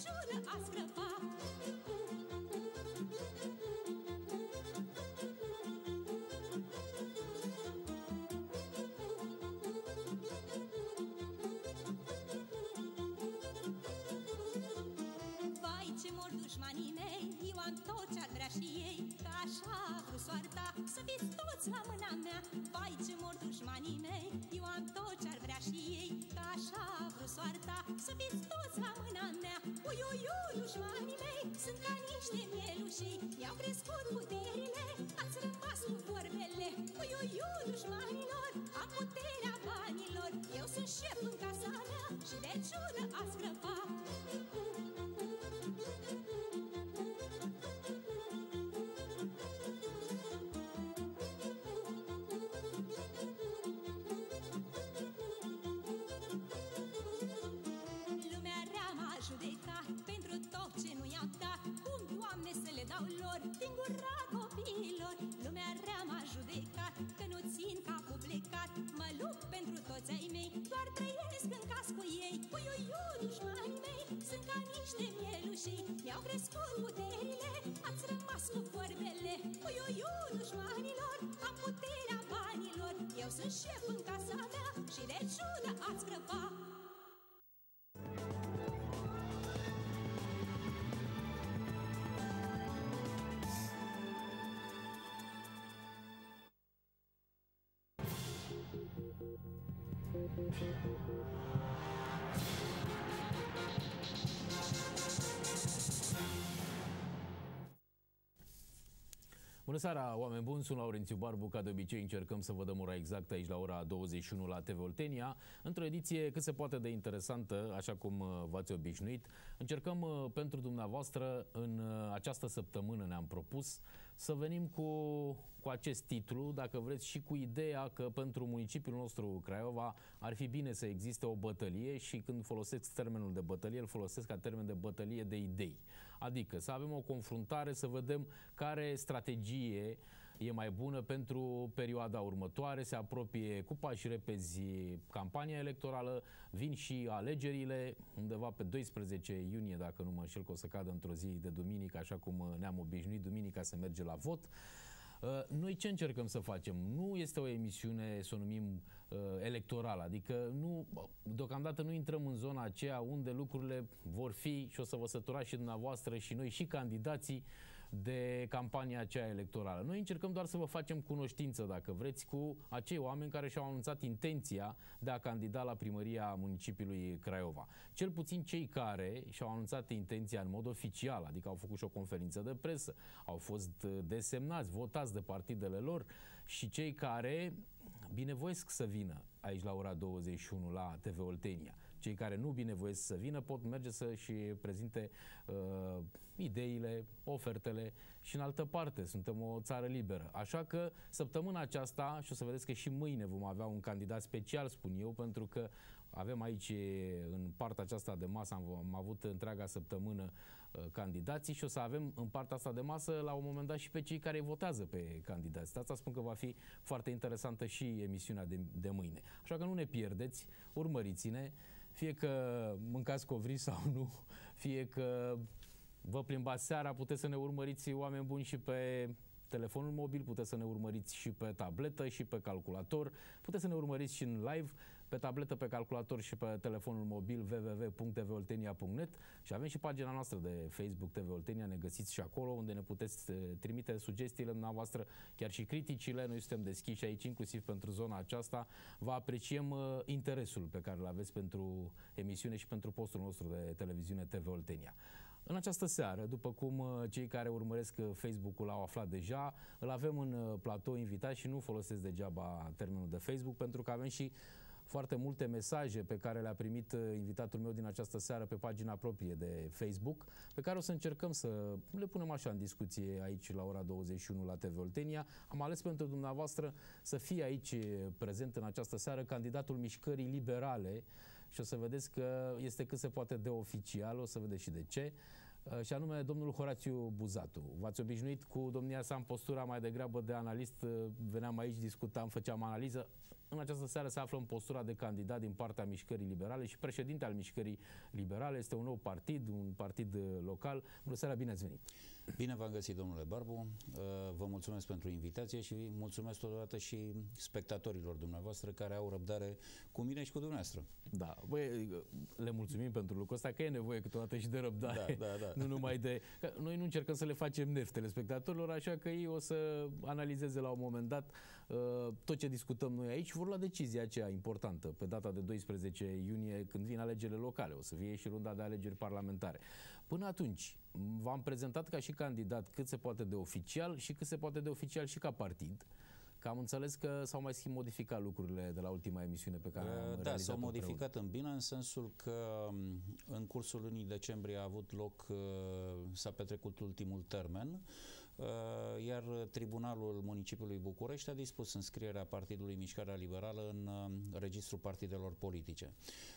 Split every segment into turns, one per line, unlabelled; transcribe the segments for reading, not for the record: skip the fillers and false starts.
jură a scrăpa. Vai, ce mor dușmanii mei, eu am tot ce-ar vrea și ei, că așa a vrut soarta, să fiți toți la mâna mea. Vai, ce mor dușmanii mei, eu am tot ce-ar vrea și ei, că așa a vrut soarta, să fiți toți la mâna mea. Ui, ui, ui, dușmanii mei, sunt ca niște mielușii, mi-au crescut puterile, ați rămas cu vorbele. Ui, ui, ui, dușmanilor, am puterea banilor, eu sunt șef în casa mea și de jură a scrăpa. Dau lor din gura copiilor. Lumea rea m-a judecat, că nu țin capul plecat. Mă lupt pentru toți ai mei, doar trăiesc în cas cu ei. Ui, ui, ui, dușmanii mei, sunt ca niște mielușii, mi-au crescut puterile, ați rămas cu vorbele. Ui, ui, ui, dușmanilor, am puterea banilor, eu sunt șef în casa mea și de jură ați scrăpa.
Bună seara, oameni buni, sunt Laurențiu Barbu, ca de obicei încercăm să vă dăm ora exactă aici la ora 21 la TV Oltenia, într-o ediție cât se poate de interesantă, așa cum v-ați obișnuit. Încercăm pentru dumneavoastră în această săptămână, ne-am propus să venim cu acest titlu, dacă vreți, și cu ideea că pentru municipiul nostru Craiova ar fi bine să existe o bătălie și când folosesc termenul de bătălie, îl folosesc ca termen de bătălie de idei. Adică să avem o confruntare, să vedem care strategie e mai bună pentru perioada următoare, se apropie cu pași repezi campania electorală, vin și alegerile, undeva pe 12 iunie, dacă nu mă înșel, că o să cadă într-o zi de duminică, așa cum ne-am obișnuit, duminica se merge la vot. Noi ce încercăm să facem? Nu este o emisiune, să o numim, electorală, adică deocamdată nu intrăm în zona aceea unde lucrurile vor fi, și o să vă săturați și dumneavoastră și noi și candidații, de campania aceea electorală. Noi încercăm doar să vă facem cunoștință, dacă vreți, cu acei oameni care și-au anunțat intenția de a candida la primăria municipiului Craiova. Cel puțin cei care și-au anunțat intenția în mod oficial, adică au făcut și o conferință de presă, au fost desemnați, votați de partidele lor, și cei care binevoiesc să vină aici la ora 21 la TV Oltenia. Cei care nu binevoiesc să vină pot merge să-și prezinte ideile, ofertele și în altă parte. Suntem o țară liberă. Așa că săptămâna aceasta, și o să vedeți că și mâine vom avea un candidat special, spun eu, pentru că avem aici în partea aceasta de masă, am avut întreaga săptămână candidații și o să avem în partea asta de masă la un moment dat și pe cei care votează pe candidați. Asta spun că va fi foarte interesantă și emisiunea de mâine. Așa că nu ne pierdeți, urmăriți-ne, fie că mâncați covrici sau nu, fie că vă plimbați seara, puteți să ne urmăriți, oameni buni, și pe telefonul mobil, puteți să ne urmăriți și pe tabletă și pe calculator, puteți să ne urmăriți și în live, pe tabletă, pe calculator și pe telefonul mobil www.tvoltenia.net, și avem și pagina noastră de Facebook TV Oltenia, ne găsiți și acolo, unde ne puteți trimite sugestiile dumneavoastră, chiar și criticile. Noi suntem deschiși aici, inclusiv pentru zona aceasta. Vă apreciem interesul pe care îl aveți pentru emisiune și pentru postul nostru de televiziune TV Oltenia. În această seară, după cum cei care urmăresc Facebook-ul au aflat deja, îl avem în platou invitat și nu folosesc degeaba termenul de Facebook, pentru că avem și foarte multe mesaje pe care le-a primit invitatul meu din această seară pe pagina proprie de Facebook, pe care o să încercăm să le punem așa în discuție aici la ora 21 la TV Oltenia. Am ales pentru dumneavoastră să fie aici prezent în această seară candidatul Mișcării Liberale și o să vedeți că este cât se poate de oficial, o să vedeți și de ce, și anume domnul Horațiu Buzatu. V-ați obișnuit cu domnia sa în postura mai degrabă de analist, veneam aici, discutam, făceam analiză. în această seară se află în postura de candidat din partea Mișcării Liberale și președinte al Mișcării Liberale. Este un nou partid, un partid local. Bună seara, bine ați venit!
Bine v-am găsit, domnule Barbu. Vă mulțumesc pentru invitație și mulțumesc totodată și spectatorilor dumneavoastră care au răbdare cu mine și cu dumneavoastră.
Da, băi, le mulțumim pentru lucrul ăsta, că e nevoie câteodată și de răbdare.
Da.
Nu numai de... Că noi nu încercăm să le facem nef telespectatorilor, așa că ei o să analizeze la un moment dat tot ce discutăm noi aici, vor lua decizia aceea importantă pe data de 12 iunie, când vin alegerile locale. O să fie și runda de alegeri parlamentare. Până atunci, v-am prezentat ca și candidat cât se poate de oficial și cât se poate de oficial și ca partid. Că am înțeles că s-au mai modificat lucrurile de la ultima emisiune pe care am realizat-o.
Da, s-au modificat în bine, în sensul că în cursul lunii decembrie a avut loc, s-a petrecut ultimul termen, iar Tribunalul Municipiului București a dispus înscrierea Partidului Mișcarea Liberală în registrul partidelor politice.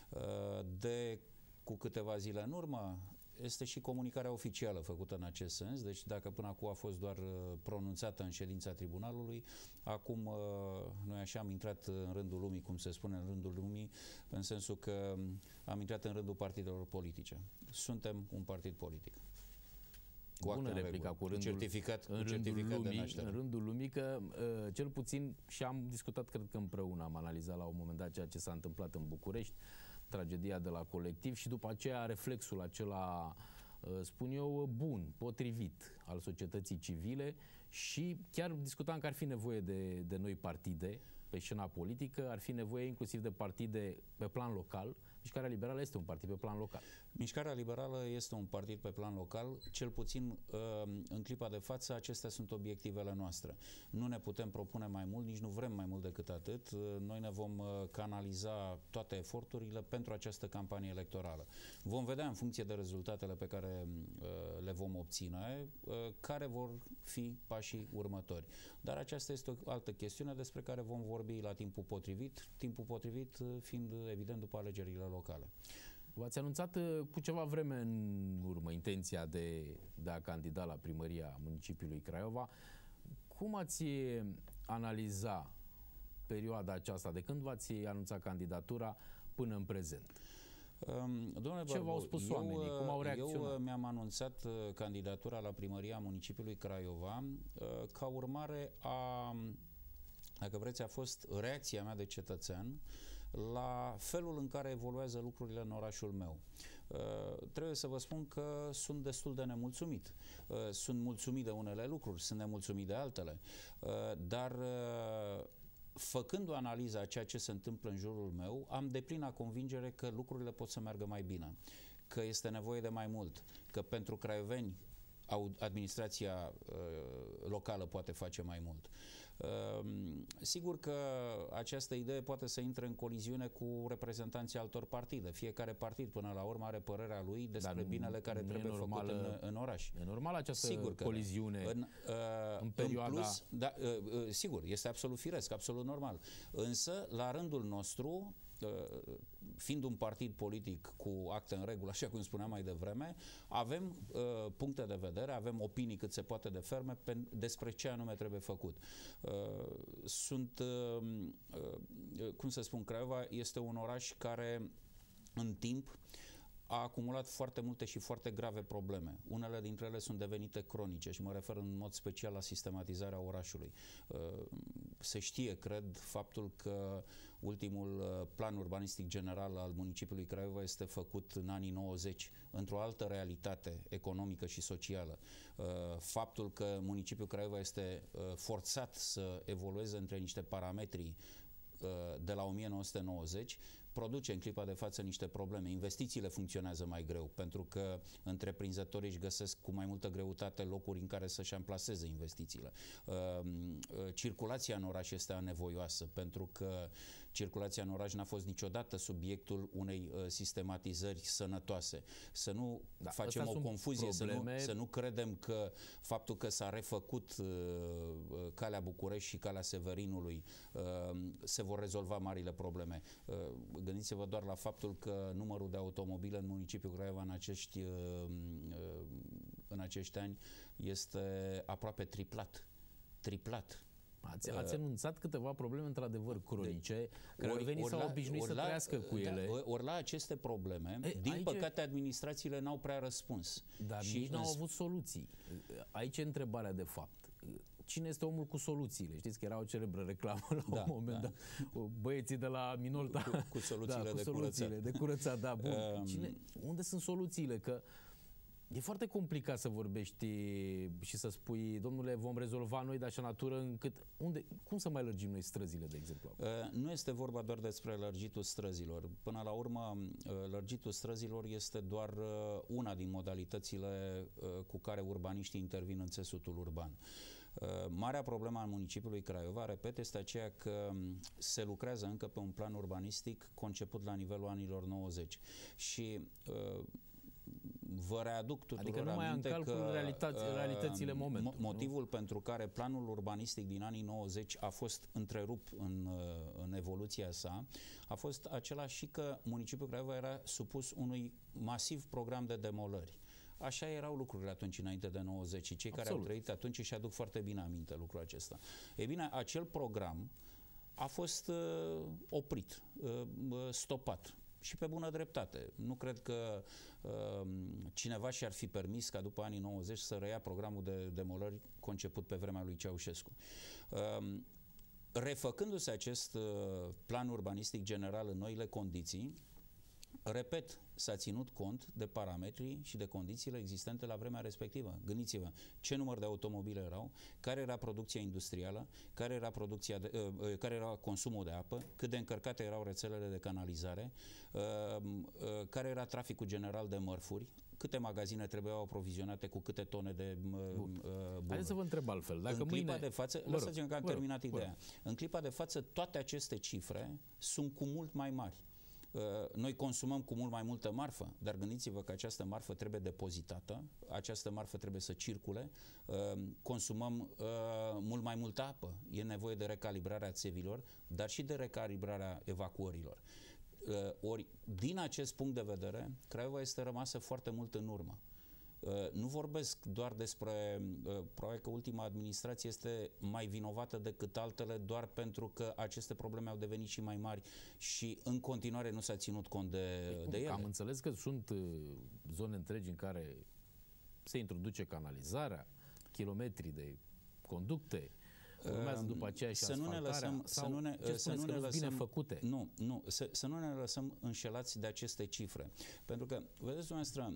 Cu câteva zile în urmă, este și comunicarea oficială făcută în acest sens, deci dacă până acum a fost doar pronunțată în ședința tribunalului, acum noi așa am intrat în rândul lumii, cum se spune, în rândul lumii, în sensul că am intrat în rândul partidelor politice. Suntem un partid politic.
Bună replica, cu rândul,
certificat de naștere.
În rândul lumii, că cel puțin, și am discutat, cred că împreună, am analizat la un moment dat ceea ce s-a întâmplat în București, tragedia de la Colectiv și după aceea reflexul acela, spun eu, bun, potrivit al societății civile și chiar discutam că ar fi nevoie de noi partide pe scena politică, ar fi nevoie inclusiv de partide pe plan local. Mișcarea Liberală este un partid pe plan local.
Mișcarea Liberală este un partid pe plan local, cel puțin în clipa de față acestea sunt obiectivele noastre. Nu ne putem propune mai mult, nici nu vrem mai mult decât atât. Noi ne vom canaliza toate eforturile pentru această campanie electorală. Vom vedea în funcție de rezultatele pe care le vom obține, care vor fi pașii următori. Dar aceasta este o altă chestiune despre care vom vorbi la timpul potrivit fiind evident după alegerile locale.
V-ați anunțat cu ceva vreme în urmă intenția de a candida la primăria municipiului Craiova. Cum ați analiza perioada aceasta, de când v-ați anunțat candidatura până în prezent? Ce v-au spus oamenii? Cum au reacționat?
Eu mi-am anunțat candidatura la primăria municipiului Craiova ca urmare a, dacă vreți, a fost reacția mea de cetățean la felul în care evoluează lucrurile în orașul meu. Trebuie să vă spun că sunt destul de nemulțumit. Sunt mulțumit de unele lucruri, sunt nemulțumit de altele, dar făcând o analiză a ceea ce se întâmplă în jurul meu, am deplină convingere că lucrurile pot să meargă mai bine, că este nevoie de mai mult, că pentru craioveni administrația locală poate face mai mult. Sigur că această idee poate să intre în coliziune cu reprezentanții altor partide. Fiecare partid până la urmă are părerea lui despre binele care trebuie făcut în oraș.
E normal această coliziune în perioada...
În plus, da, sigur, este absolut firesc, absolut normal. Însă, la rândul nostru, fiind un partid politic cu acte în regulă, așa cum spuneam mai devreme, avem puncte de vedere, avem opinii cât se poate de ferme despre ce anume trebuie făcut. Cum să spun, Craiova este un oraș care în timp a acumulat foarte multe și foarte grave probleme. Unele dintre ele sunt devenite cronice și mă refer în mod special la sistematizarea orașului. Se știe, cred, faptul că ultimul plan urbanistic general al municipiului Craiova este făcut în anii 90 într-o altă realitate economică și socială. Faptul că municipiul Craiova este forțat să evolueze între niște parametri de la 1990 produce în clipa de față niște probleme. Investițiile funcționează mai greu, pentru că întreprinzătorii își găsesc cu mai multă greutate locuri în care să-și amplaseze investițiile. Circulația în oraș este anevoioasă, pentru că circulația în oraș n-a fost niciodată subiectul unei sistematizări sănătoase. Să nu facem o confuzie, să nu credem că faptul că s-a refăcut calea București și calea Severinului se vor rezolva marile probleme. Gândiți-vă doar la faptul că numărul de automobile în municipiul Craiova în acești ani este aproape triplat.
Ați enunțat câteva probleme într-adevăr cronice, craiovenii s-au obișnuit să trăiască cu ele.
Ori la aceste probleme, din păcate, administrațiile n-au prea răspuns.
Dar
și
nici n-au avut soluții. Aici e întrebarea de fapt. Cine este omul cu soluțiile? Știți că era o celebră reclamă la un moment dat. Băieții de la Minolta
cu soluțiile,
de curățat. Da, bun. Unde sunt soluțiile? Că e foarte complicat să vorbești și să spui, domnule, vom rezolva noi de așa natură încât... Cum să mai lărgim noi străzile, de exemplu?
Nu este vorba doar despre lărgitul străzilor. Până la urmă, lărgitul străzilor este doar una din modalitățile cu care urbaniștii intervin în țesutul urban. Marea problemă a municipiului Craiova, repet, este aceea că se lucrează încă pe un plan urbanistic conceput la nivelul anilor 90 și vă readuc tuturor aminte că
realitățile momentului.
Motivul pentru care planul urbanistic din anii 90 a fost întrerupt în evoluția sa a fost acela și că municipiul Craiova era supus unui masiv program de demolări. Așa erau lucrurile atunci, înainte de 90. Cei care au trăit atunci își aduc foarte bine aminte lucrul acesta. Ei bine, acel program a fost oprit, stopat. Și pe bună dreptate. Nu cred că cineva și-ar fi permis ca după anii 90 să reia programul de demolări conceput pe vremea lui Ceaușescu. Refăcându-se acest plan urbanistic general în noile condiții, repet, s-a ținut cont de parametrii și de condițiile existente la vremea respectivă. Gândiți-vă ce număr de automobile erau, care era producția industrială, care era consumul de apă, cât de încărcate erau rețelele de canalizare, care era traficul general de mărfuri, câte magazine trebuiau aprovizionate cu câte tone de bunuri.
Haideți să vă întreb altfel. Dacă
în clipa de față, lăsați-mă că am terminat ideea. În clipa de față, toate aceste cifre sunt cu mult mai mari. Noi consumăm cu mult mai multă marfă, dar gândiți-vă că această marfă trebuie depozitată, această marfă trebuie să circule, consumăm mult mai multă apă, e nevoie de recalibrarea țevilor, dar și de recalibrarea evacuărilor. Ori, din acest punct de vedere, Craiova este rămasă foarte mult în urmă. Nu vorbesc doar despre, probabil că ultima administrație este mai vinovată decât altele doar pentru că aceste probleme au devenit și mai mari și în continuare nu s-a ținut cont de ele.
Am înțeles că sunt zone întregi în care se introduce canalizarea, kilometri de conducte, urmează după aceea și asfaltarea, să
nu ne lăsăm înșelați de aceste cifre. Pentru că, vedeți dumneavoastră,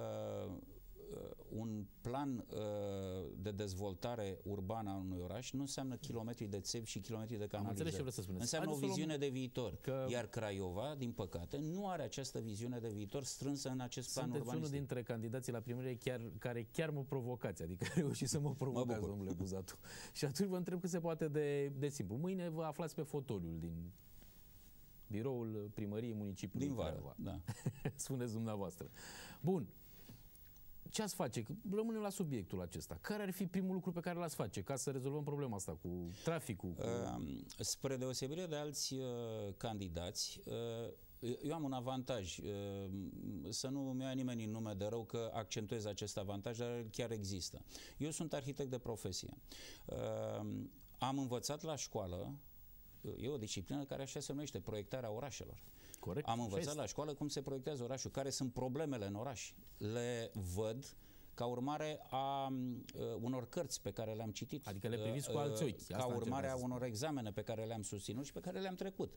un plan de dezvoltare urbană a unui oraș nu înseamnă kilometri de țevi și kilometri de canalizare. Înseamnă o viziune de viitor. Iar Craiova, din păcate, nu are această viziune de viitor strânsă în acest plan urbanistic.
Sunteți unul dintre candidații la primărie care chiar mă provocați, adică reușiți să mă provocați, domnule Buzatu. Și atunci vă întreb cât se poate de simplu. Mâine vă aflați pe fotoliul din biroul primăriei municipiului Craiova.
Da.
Spuneți dumneavoastră. Bun. Ce ați face? Rămânem la subiectul acesta. Care ar fi primul lucru pe care l-ați face ca să rezolvăm problema asta cu traficul?
Spre deosebire de alți candidați, eu am un avantaj. Să nu-mi ia nimeni în nume de rău că accentuez acest avantaj, dar chiar există. Eu sunt arhitect de profesie. Am învățat la școală, e o disciplină care așa se numește, proiectarea orașelor.
Corect.
Am învățat la școală cum se proiectează orașul, care sunt problemele în oraș. Le văd ca urmare a unor cărți pe care le-am citit.
Adică le priviți cu alți ochi.
Ca urmare a unor examene pe care le-am susținut și pe care le-am trecut.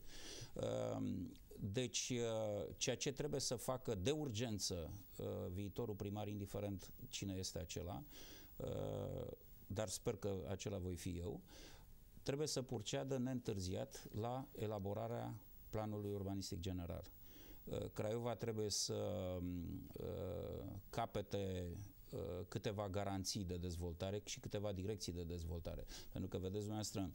Deci, ceea ce trebuie să facă de urgență viitorul primar, indiferent cine este acela, dar sper că acela voi fi eu, trebuie să proceadă neîntârziat la elaborarea planului urbanistic general. Craiova trebuie să capete câteva garanții de dezvoltare și câteva direcții de dezvoltare. Pentru că, vedeți dumneavoastră,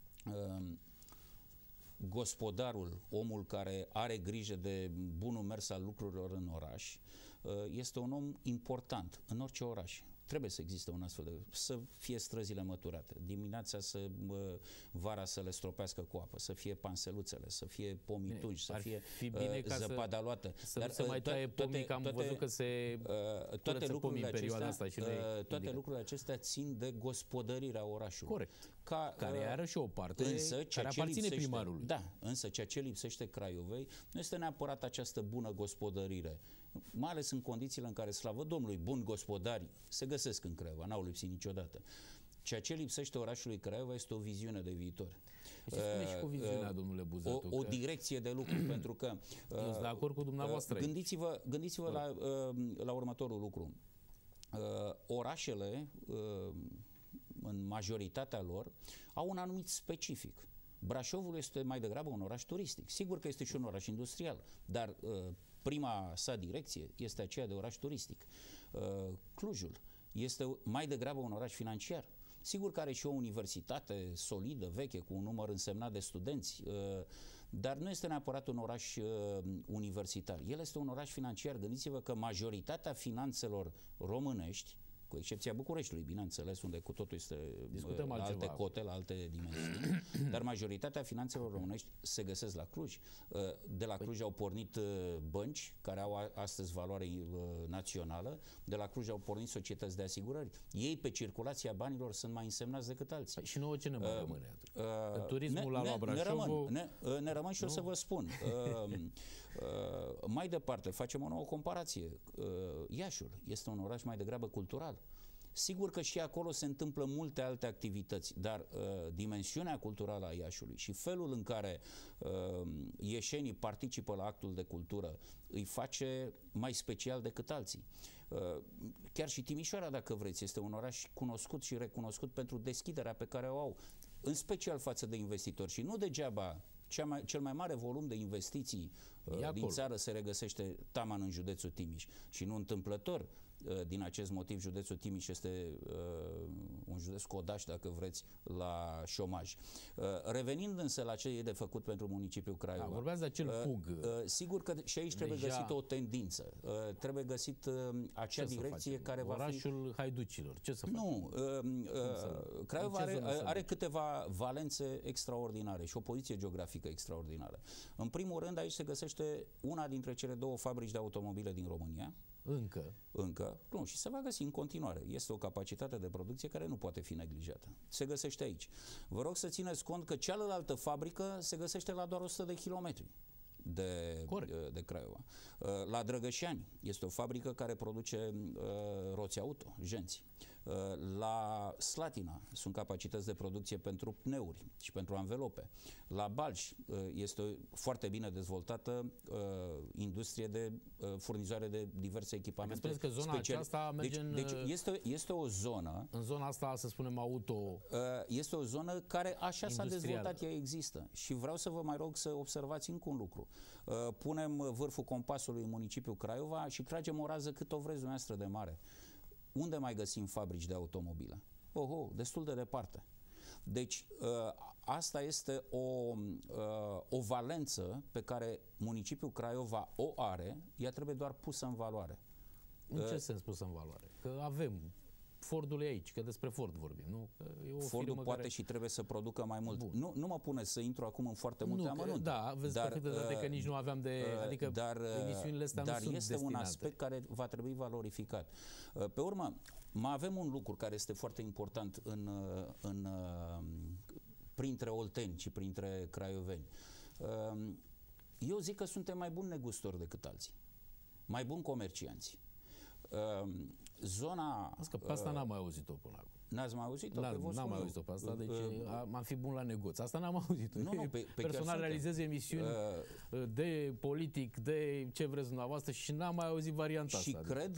gospodarul, omul care are grijă de bunul mers al lucrurilor în oraș, este un om important în orice oraș. trebuie să existe un astfel de... Să fie străzile măturate, dimineața vara să le stropească cu apă, să fie panseluțele, să fie pomii tungi, să fie zăpada luată.
Să nu se mai taie pomii, că am văzut că se curăță pomii în perioada asta. Și
toate lucrurile acestea țin de gospodărirea orașului.
Corect. Care are și o parte care aparține primarului.
Da, însă ceea ce lipsește Craiovei nu este neapărat această bună gospodărire, mai ales în condițiile în care, slavă Domnului, buni gospodari se găsesc în Craiova, n-au lipsit niciodată. Ceea ce lipsește orașului Craiova este o viziune de viitor.
Ce spune și cu viziunea, domnule Buzatu?
O direcție de lucru, pentru că...
Eu sunt de acord cu dumneavoastră.
Gândiți-vă la următorul lucru. Orașele, în majoritatea lor, au un anumit specific. Brașovul este mai degrabă un oraș turistic. Sigur că este și un oraș industrial, dar prima sa direcție este aceea de oraș turistic. Clujul este mai degrabă un oraș financiar. Sigur că are și o universitate solidă, veche, cu un număr însemnat de studenți, dar nu este neapărat un oraș universitar. El este un oraș financiar. Gândiți-vă că majoritatea finanțelor românești, cu excepția Bucureștiului, bineînțeles, unde cu totul este la alte cote, la alte dimensiuni, dar majoritatea finanțelor românești se găsesc la Cluj. De la Cluj au pornit bănci care au astăzi valoare națională, de la Cluj au pornit societăți de asigurări. Ei pe circulația banilor sunt mai însemnați decât alții.
Și nouă ce ne mai rămâne atunci? Turismul la Brașov?
Ne rămân și o să vă spun. Mai departe, facem o nouă comparație. Iașiul este un oraș mai degrabă cultural. Sigur că și acolo se întâmplă multe alte activități, dar dimensiunea culturală a Iașiului și felul în care ieșenii participă la actul de cultură îi face mai special decât alții. Chiar și Timișoara, dacă vreți, este un oraș cunoscut și recunoscut pentru deschiderea pe care o au, în special față de investitori. Și nu degeaba cel mai mare volum de investiții din țară se regăsește taman în județul Timiș. Și nu întâmplător, din acest motiv, județul Timiș este un județ codaș, dacă vreți, la șomaj. Revenind însă la ce e de făcut pentru municipiul Craiova.
Vorbeați de acel PUG.
Sigur că și aici trebuie găsită o tendință. Trebuie găsit acea direcție care va fi...
Orașul haiducilor. Ce să facem?
Nu. Craiova are câteva valențe extraordinare și o poziție geografică extraordinară. În primul rând, aici se găsește una dintre cele două fabrici de automobile din România. Încă. Nu, și se va găsi în continuare. Este o capacitate de producție care nu poate fi neglijată. Se găsește aici. Vă rog să țineți cont că cealaltă fabrică se găsește la doar 100 de kilometri de Craiova. La Drăgășani este o fabrică care produce roți auto, jenți. La Slatina sunt capacități de producție pentru pneuri și pentru anvelope. La Balș este foarte bine dezvoltată industrie de furnizoare de diverse echipamente
speciale. Că zona aceasta merge
deci este o zonă...
În zona asta, să spunem, auto...
Este o zonă care așa s-a dezvoltat, ea există. Și vreau să vă mai rog să observați încă un lucru. Punem vârful compasului în municipiul Craiova și tragem o rază cât o vreți dumneavoastră de mare. Unde mai găsim fabrici de automobile? Destul de departe. Deci, asta este o valență pe care municipiul Craiova o are, ea trebuie doar pusă în valoare.
În ce sens pusă în valoare? Că avem... Fordul e aici, că despre Ford vorbim, nu? E o
Fordul poate care... și trebuie să producă mai mult. Nu mă pune să intru acum în foarte multe amănunte.
Da, vezi că nici nu aveam de... Adică emisiunile astea nu sunt
este
destinate.
Un aspect care va trebui valorificat. Pe urmă, mai avem un lucru care este foarte important printre olteni și printre craioveni. Eu zic că suntem mai buni negustori decât alții. Mai buni comercianți. Zona...
Pe asta n-am mai auzit-o până acum.
N-ați mai auzit-o?
N-am mai auzit-o pe asta, deci m-am fi bun la negoț. Asta n-am auzit-o. Personal realizez emisiuni de politic, de ce vreți dumneavoastră și n-am mai auzit varianta asta.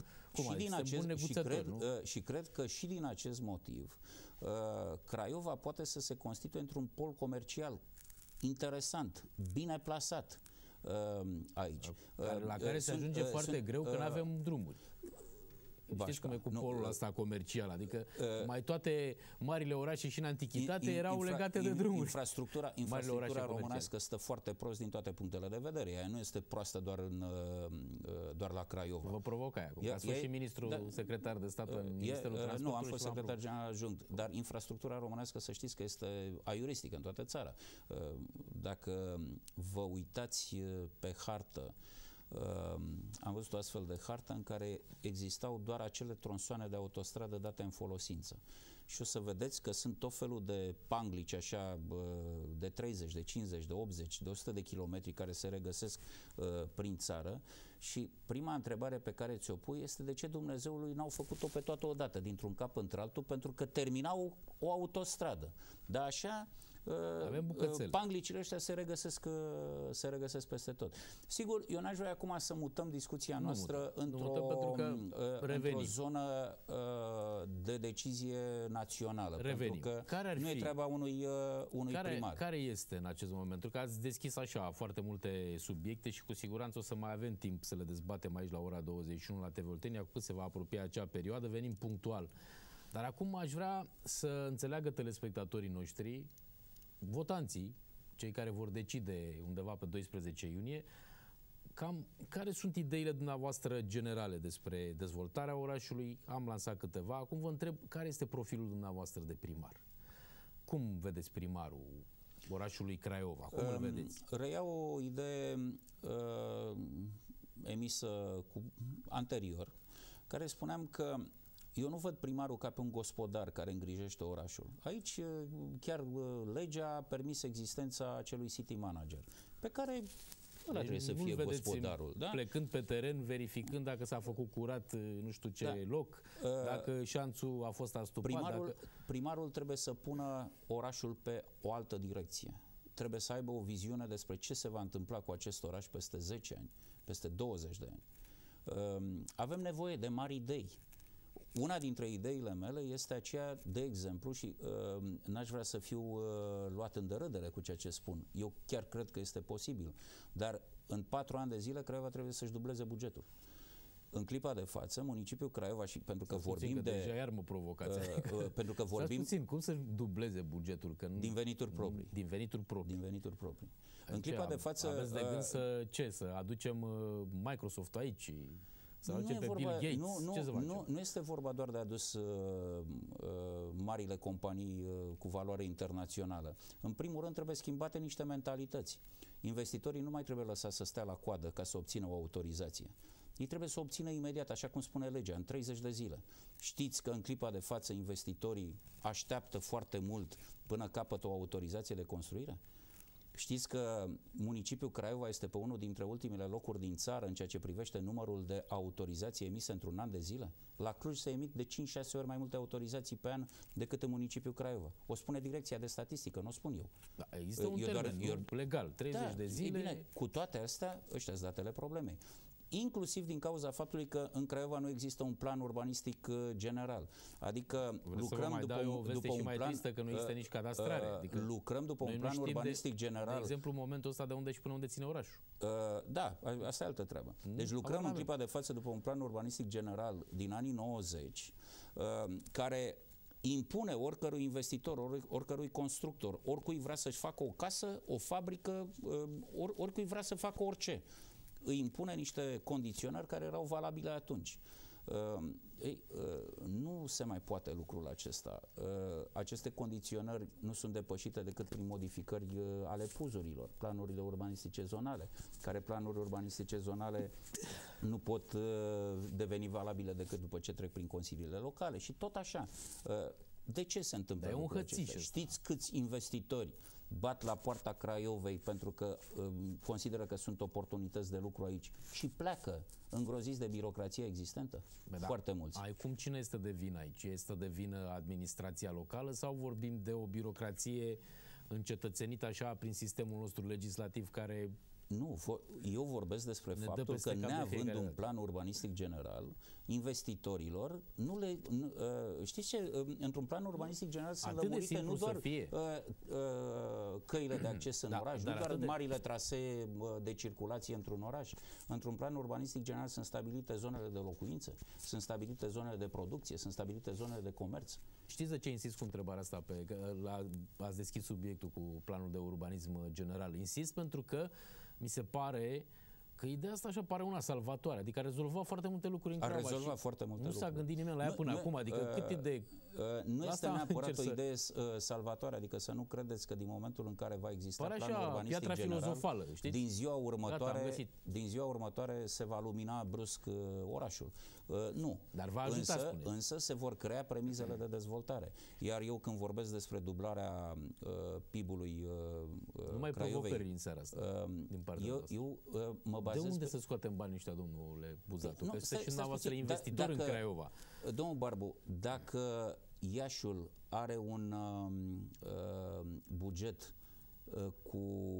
Și cred că și din acest motiv Craiova poate să se constituie într-un pol comercial interesant, bine plasat aici.
La care se ajunge foarte greu că nu avem drumuri. știți cum e cu polul ăsta comercial, adică mai toate marile orașe și în antichitate erau legate de drumuri.
Infrastructura românească stă foarte prost din toate punctele de vedere. Ea nu este proastă doar la Craiova.
Vă provoc aia. Ați fost și ministru secretar de stat în Ministerul Transportului.
Nu, am fost secretar general adjunct, dar infrastructura românească, să știți că este aiuristică în toată țara. Dacă vă uitați pe hartă, am văzut o astfel de hartă în care existau doar acele tronsoane de autostradă date în folosință. Și o să vedeți că sunt tot felul de panglici așa de 30, de 50, de 80, de 100 de kilometri care se regăsesc prin țară și prima întrebare pe care ți-o pui este de ce Dumnezeului n-au făcut-o pe toată odată, dintr-un cap într-altul, pentru că terminau o autostradă. Dar așa panglicile ăștia se regăsesc peste tot. Sigur, eu n-aș vrea acum să mutăm discuția noastră într-o zonă de decizie națională.
Revenim.
Pentru că nu e treaba unui primar.
Care este în acest moment? Pentru că ați deschis așa foarte multe subiecte și cu siguranță o să mai avem timp să le dezbatem aici la ora 21 la TV Oltenia, cu cât se va apropia acea perioadă, venim punctual. Dar acum aș vrea să înțeleagă telespectatorii noștri, votanții, cei care vor decide undeva pe 12 iunie, cam care sunt ideile dumneavoastră generale despre dezvoltarea orașului. Am lansat câteva. Acum vă întreb care este profilul dumneavoastră de primar. Cum vedeți primarul orașului Craiova? Cum îl vedeți?
Reiau o idee emisă anterior, care spuneam că eu nu văd primarul ca pe un gospodar care îngrijește orașul. Aici chiar legea a permis existența acelui city manager, pe care ăla trebuie să fie gospodarul. Da?
Plecând pe teren, verificând dacă s-a făcut curat nu știu ce loc, dacă șanțul a fost astupat.
Primarul trebuie să pună orașul pe o altă direcție. Trebuie să aibă o viziune despre ce se va întâmpla cu acest oraș peste 10 ani, peste 20 de ani. Avem nevoie de mari idei. Una dintre ideile mele este aceea, de exemplu, și n-aș vrea să fiu luat în derâdere cu ceea ce spun. Eu chiar cred că este posibil. Dar în 4 ani de zile Craiova trebuie să-și dubleze bugetul. În clipa de față, municipiul Craiova, și pentru că vorbim de...
Deja iar mă provocați.
Pentru că vorbim...
puțin, cum să dubleze bugetul? Că nu...
Din venituri proprii.
Din venituri proprii.
Din venituri proprii. În clipa de față...
Aveți de gând să aducem Microsoft aici?
Nu este vorba doar de adus marile companii cu valoare internațională. În primul rând trebuie schimbate niște mentalități. Investitorii nu mai trebuie lăsați să stea la coadă ca să obțină o autorizație. Ei trebuie să o obțină imediat, așa cum spune legea, în 30 de zile. Știți că în clipa de față investitorii așteaptă foarte mult până capătă o autorizație de construire? Știți că municipiul Craiova este pe unul dintre ultimele locuri din țară în ceea ce privește numărul de autorizații emise într-un an de zile? La Cluj se emit de 5-6 ori mai multe autorizații pe an decât în municipiul Craiova. O spune Direcția de Statistică, nu o spun eu.
Da, există un termen legal, 30 de zile.
Bine, cu toate astea, ăștia sunt datele problemei. Inclusiv din cauza faptului că în Craiova nu există un plan urbanistic general. Adică lucrăm după un plan...
Tristă că nu există nici cadastrare. Adică
lucrăm după un plan urbanistic general.
De exemplu, în momentul ăsta de unde și până unde ține orașul.
Da, asta e altă treabă. Deci lucrăm în clipa de față după un plan urbanistic general din anii 90, care impune oricărui investitor, oricărui constructor, oricui vrea să-și facă o casă, o fabrică, oricui vrea să facă orice. Îi impune niște condiționări care erau valabile atunci. Nu se mai poate lucrul acesta. Aceste condiționări nu sunt depășite decât prin modificări ale puzurilor, planurile urbanistice zonale, care planuri urbanistice zonale nu pot deveni valabile decât după ce trec prin consiliile locale și tot așa. De ce se întâmplă lucrul acesta? Știți câți investitori bat la poarta Craiovei pentru că consideră că sunt oportunități de lucru aici și pleacă îngroziți de birocrația existentă? Foarte mulți.
Cum cine este de vină aici? Este de vină administrația locală sau vorbim de o birocrație încetățenită așa prin sistemul nostru legislativ care
Nu, eu vorbesc despre faptul că neavând un plan urbanistic general, investitorilor nu le... știți ce? Într-un plan urbanistic general sunt lămurite nu doar căile de acces în oraș, nu doar marile trasee de circulație într-un oraș. Într-un plan urbanistic general sunt stabilite zonele de locuințe, sunt stabilite zonele de producție, sunt stabilite zonele de comerț.
Știți de ce insist cu întrebarea asta? Ați deschis subiectul cu planul de urbanism general. Insist pentru că mi se pare că ideea asta așa pare una salvatoare, adică a rezolvat foarte multe lucruri în Craiova.
A rezolvat foarte multe lucruri.
Nu s-a gândit nimeni la ea până acum, adică cât idei...
Nu este neapărat o idee salvatoare, adică să nu credeți că din momentul în care va exista planul urbanistic general, din ziua următoare se va lumina brusc orașul. Nu.
Dar va ajuta,
însă se vor crea premizele de dezvoltare. Iar eu când vorbesc despre dublarea PIB-ului
Numai provocări în seara asta, din partea
eu mă bazez...
De unde să scoatem banii ăștia, domnule Buzatu? Că sunteți și dumneavoastră investitor în Craiova.
Domnul Barbu, dacă Iașiul are un buget cu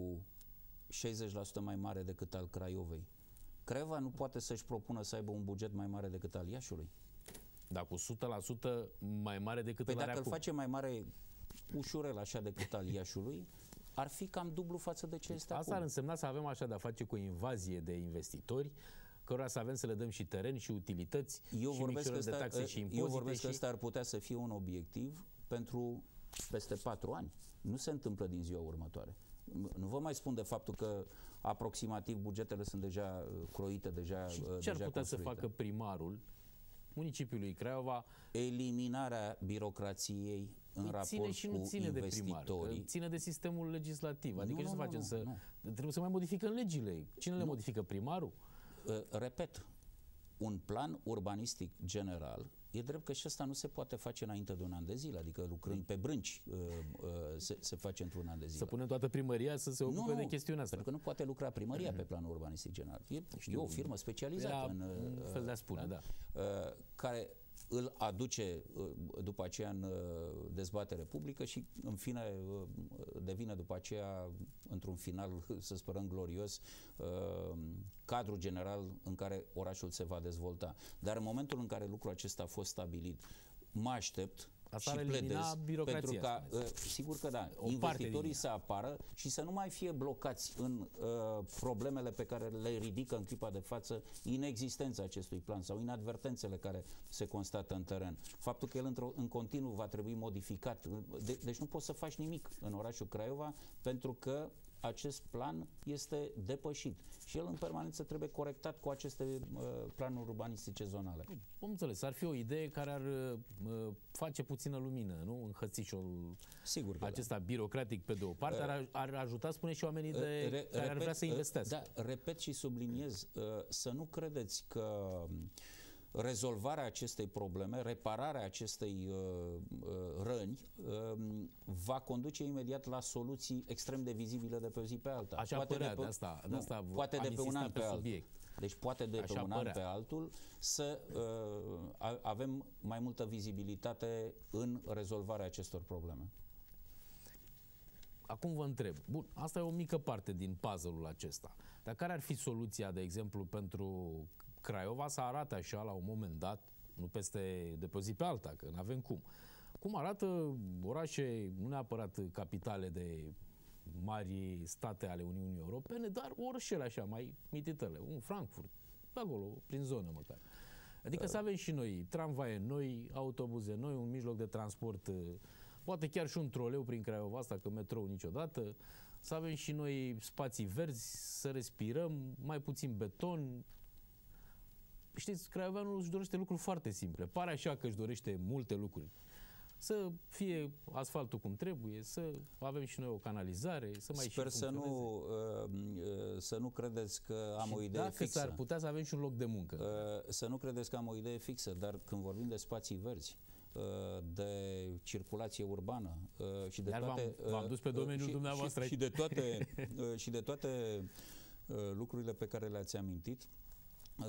60% mai mare decât al Craiovei, Craiova nu poate să-și propună să aibă un buget mai mare decât al Iașiului?
Dar cu 100% mai mare decât
dacă îl face mai mare ușurel așa decât al Iașiului, ar fi cam dublu față de ce este acum.
Asta ar însemna să avem așa de-a face cu o invazie de investitori, cărora să avem să le dăm și teren și utilități și micșorări de taxe și impozite.
Eu vorbesc că ăsta ar putea să fie un obiectiv pentru peste 4 ani. Nu se întâmplă din ziua următoare. Nu vă mai spun de faptul că aproximativ bugetele sunt deja croite, deja
ce ar putea să facă primarul municipiului Craiova?
Eliminarea birocrației în raport
și nu
cu
ține
investitorii.
De primar, ține de sistemul legislativ. Adică ce să facem? Trebuie să mai modificăm legile. Cine le modifică? Primarul?
Repet, un plan urbanistic general, e drept că și ăsta nu se poate face înainte de un an de zile, adică lucrând pe brânci se face într-un an de zile.
Să punem toată primăria să se ocupe de chestiunea asta.
Pentru că nu poate lucra primăria pe planul urbanistic general. E o firmă specializată în
fel de a spune, da.
Care îl aduce după aceea în dezbatere publică și în fine devine după aceea într-un final, să sperăm glorios, cadrul general în care orașul se va dezvolta. Dar în momentul în care lucrul acesta a fost stabilit, mă aștept și pledez pentru ca, sigur că da, investitorii să apară și să nu mai fie blocați în problemele pe care le ridică în clipa de față inexistența acestui plan sau inadvertențele care se constată în teren. Faptul că el în continuu va trebui modificat. Deci nu poți să faci nimic în orașul Craiova pentru că acest plan este depășit și el în permanență trebuie corectat cu aceste planuri urbanistice zonale.
Am înțeles, ar fi o idee care ar face puțină lumină, nu? În hățișul acesta birocratic pe de o parte, ar ajuta, spune, și oamenii care ar vrea să investească.
Da, repet și subliniez, să nu credeți că rezolvarea acestei probleme, repararea acestei răni va conduce imediat la soluții extrem de vizibile de pe o zi pe alta. Poate de pe un an pe altul. Deci poate de pe un an pe altul să avem mai multă vizibilitate în rezolvarea acestor probleme.
Acum vă întreb, bun, asta e o mică parte din puzzle-ul acesta, dar care ar fi soluția, de exemplu, pentru Craiova să arate așa la un moment dat, nu de pe o zi pe alta, că nu avem cum arată orașe, nu neapărat capitale de mari state ale Uniunii Europene, dar orășele așa mai mititele, un Frankfurt, pe acolo, prin zonă măcar. Adică să avem și noi tramvaie noi, autobuze noi, un mijloc de transport, poate chiar și un troleu prin Craiova asta, că metrou niciodată, să avem și noi spații verzi, să respirăm, mai puțin beton. Știți, Craioveanul își dorește lucruri foarte simple. Pare așa că își dorește multe lucruri. Să fie asfaltul cum trebuie, să avem și noi o canalizare, să mai
Sper să nu credeți că am o idee fixă.
Dacă s-ar putea să avem și un loc de muncă.
Să nu credeți că am o idee fixă, dar când vorbim de spații verzi, de circulație urbană și de toate...
V-am dus pe domeniul dumneavoastră.
Și de toate lucrurile pe care le-ați amintit,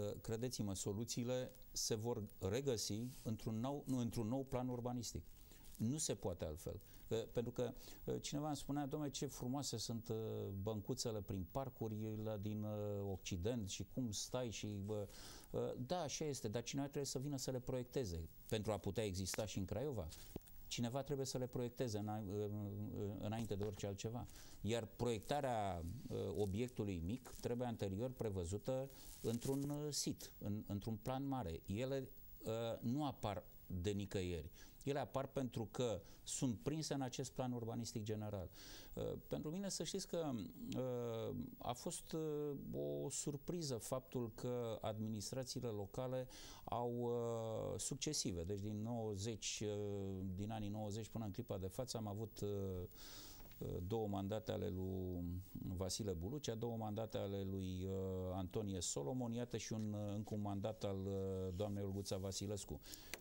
credeți-mă, soluțiile se vor regăsi într-un nou plan urbanistic. Nu se poate altfel. Pentru că cineva îmi spunea, dom'le, ce frumoase sunt băncuțele prin parcurile din Occident și cum stai și... Da, așa este, dar cineva trebuie să vină să le proiecteze pentru a putea exista și în Craiova. Cineva trebuie să le proiecteze înainte de orice altceva. Iar proiectarea obiectului mic trebuie anterior prevăzută într-un sit, într-un plan mare. Ele nu apar de nicăieri. Ele apar pentru că sunt prinse în acest plan urbanistic general. Pentru mine să știți că a fost o surpriză faptul că administrațiile locale au succesive. Deci din anii 90 până în clipa de față am avut două mandate ale lui Vasile Bulucea, două mandate ale lui Antonie Solomon, iată și încă un mandat al doamnei Olguța Vasilescu.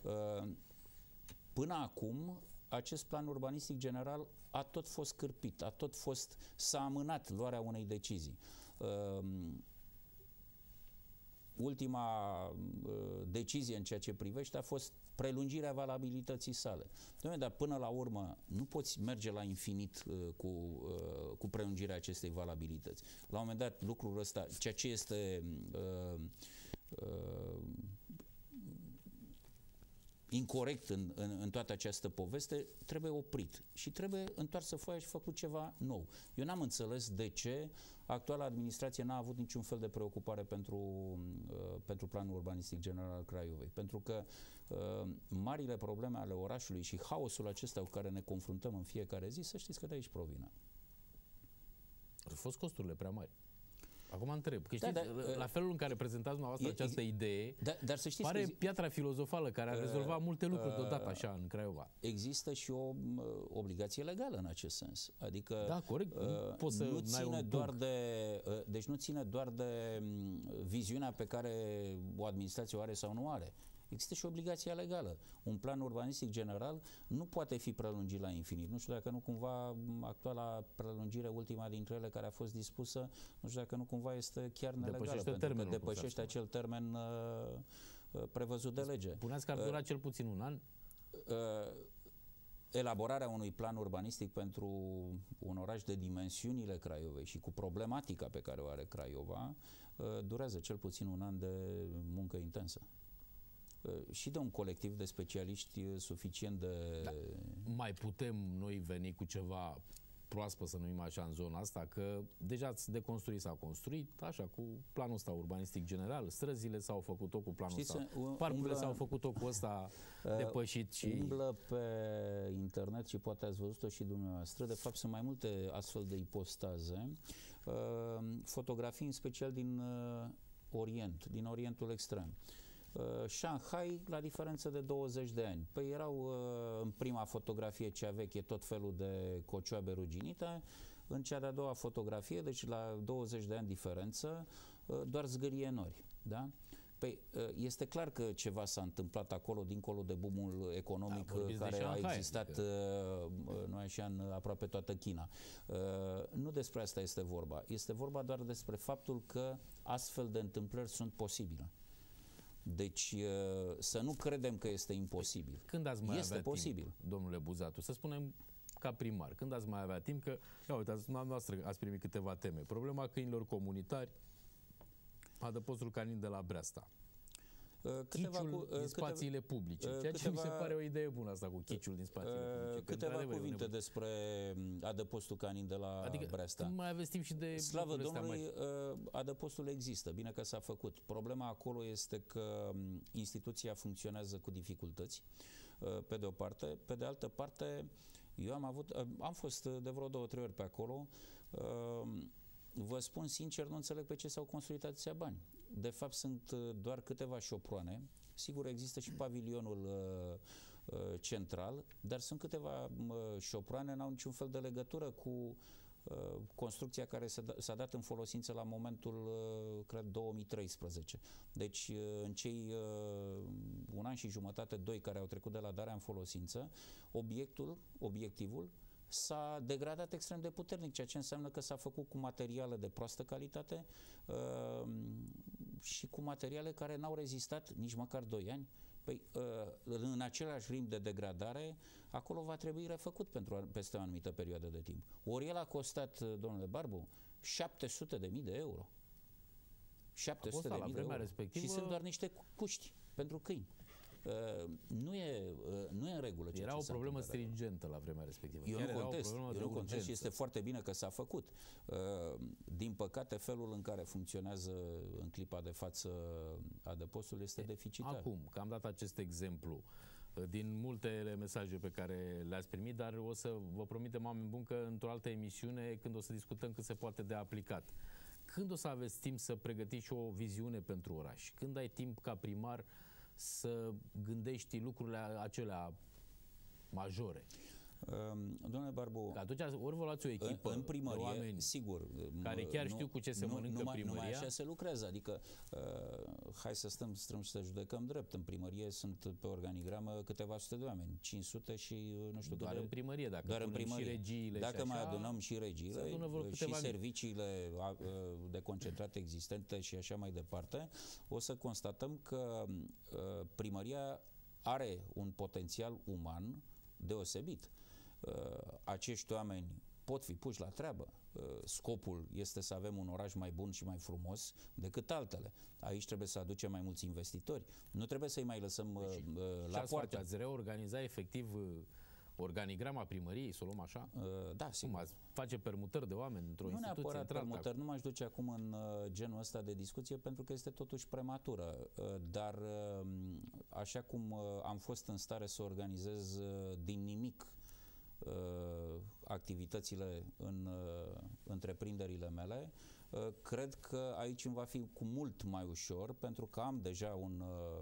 Până acum, acest plan urbanistic general a tot fost cârpit, s-a amânat luarea unei decizii. Ultima decizie în ceea ce privește a fost prelungirea valabilității sale. Dar până la urmă nu poți merge la infinit cu prelungirea acestei valabilități. La un moment dat lucrul ăsta, ceea ce este incorect în toată această poveste, trebuie oprit și trebuie întoarsă foaia și făcut ceva nou. Eu n-am înțeles de ce actuala administrație n-a avut niciun fel de preocupare pentru planul urbanistic general al Craiovei. Pentru că marile probleme ale orașului și haosul acesta cu care ne confruntăm în fiecare zi, să știți că de aici provine.
Au fost costurile prea mari. Acum întreb, că știți, la felul în care prezentați dumneavoastră această idee,
dar să știți
pare
că
piatra filozofală care ar rezolva multe lucruri deodată așa în Craiova.
Există și o obligație legală în acest sens. Adică
da, corect. Poți să
nu ține doar deci nu ține doar de viziunea pe care o administrație o are sau nu are. Există și obligația legală. Un plan urbanistic general nu poate fi prelungit la infinit. Nu știu dacă nu cumva actuala prelungire, ultima dintre ele care a fost dispusă, nu știu dacă nu cumva este chiar nelegală, pentru că depășește acel termen prevăzut de lege.
Spuneați că ar dura cel puțin un an?
Elaborarea unui plan urbanistic pentru un oraș de dimensiunile Craiovei și cu problematica pe care o are Craiova durează cel puțin un an de muncă intensă. Și de un colectiv de specialiști suficient de... Da.
Mai putem noi veni cu ceva proaspăt, să numim așa, în zona asta, că deja deconstruit s-a construit, așa, cu planul ăsta urbanistic general, străzile s-au făcut tot cu planul ăsta, parcurile s-au făcut tot cu ăsta depășit și...
Umblă pe internet și poate ați văzut-o și dumneavoastră, de fapt sunt mai multe astfel de ipostaze, fotografii în special din Orient, din Orientul Extrem. Shanghai, la diferență de 20 de ani. Păi erau în prima fotografie cea veche tot felul de cocioabe ruginite, în cea de-a doua fotografie, deci la 20 de ani diferență, doar zgârie nori. Da? Păi este clar că ceva s-a întâmplat acolo, dincolo de boom-ul economic care a existat nu așa, în aproape toată China. Nu despre asta este vorba. Este vorba doar despre faptul că astfel de întâmplări sunt posibile. Deci să nu credem că este imposibil.
Când ați mai avea timp, domnule Buzatu, să spunem ca primar, când ați mai avea timp, că, ia uitați, noastră ați primit câteva teme. Problema câinilor comunitari, adăpostul canin de la Breasta, chiciul din spațiile publice, ceea ce mi se pare o idee bună asta cu chiciul din spațiile publice.
Câteva cuvinte despre adăpostul canin de la Breasta.
Când mai aveți timp și de...
Slavă Domnului, adăpostul există, bine că s-a făcut. Problema acolo este că instituția funcționează cu dificultăți, pe de o parte. Pe de altă parte, eu am fost de vreo 2-3 ori pe acolo. Vă spun sincer, nu înțeleg pe ce s-au construit atâția bani. De fapt, sunt doar câteva șoproane. Sigur, există și pavilionul central, dar sunt câteva șoproane, n-au niciun fel de legătură cu construcția care s-a dat în folosință la momentul, cred, 2013. Deci, în cei 1 an și jumătate, 2 care au trecut de la darea în folosință, obiectivul s-a degradat extrem de puternic, ceea ce înseamnă că s-a făcut cu materiale de proastă calitate, și cu materiale care n-au rezistat nici măcar 2 ani. Păi, în același ritm de degradare, acolo va trebui refăcut peste o anumită perioadă de timp. Ori el a costat, domnule Barbu, 700.000 de euro. 700.000 de euro. Și sunt doar niște cuști pentru câini. Nu e în regulă.
Era o problemă stringentă la vremea respectivă.
Eu nu contest și este foarte bine că s-a făcut. Din păcate, felul în care funcționează în clipa de față adăpostul este deficitar.
Acum, că am dat acest exemplu din multele mesaje pe care le-ați primit, dar o să vă promitem, oameni buni, că într-o altă emisiune, când o să discutăm cât se poate de aplicat, când o să aveți timp să pregătiți și o viziune pentru oraș? Când ai timp ca primar să gândești lucrurile acelea majore?
Domnule Barbu,
că atunci ori vă luați o echipă
în primărie,
de oameni
sigur,
care chiar știu cu ce se mănâncă primăria.
Numai așa se lucrează, adică hai să stăm și să judecăm drept. În primărie sunt pe organigramă câteva sute de oameni, 500 și nu știu
doar în primărie, dacă
doar în primărie.
Și regiile
dacă
și
mai
așa,
adunăm și regiile și serviciile de concentrate existente și așa mai departe, o să constatăm că primăria are un potențial uman deosebit. Acești oameni pot fi puși la treabă. Scopul este să avem un oraș mai bun și mai frumos decât altele. Aici trebuie să aducem mai mulți investitori. Nu trebuie să-i mai lăsăm la poartă.
Ați reorganiza efectiv organigrama primăriei, să o luăm așa?
Da, sigur.
Ați face permutări de oameni într-o instituție?
Nu neapărat permutări, nu m-aș duce acum în genul ăsta de discuție pentru că este totuși prematură. Dar așa cum am fost în stare să organizez din nimic activitățile în întreprinderile mele, cred că aici îmi va fi cu mult mai ușor pentru că am deja un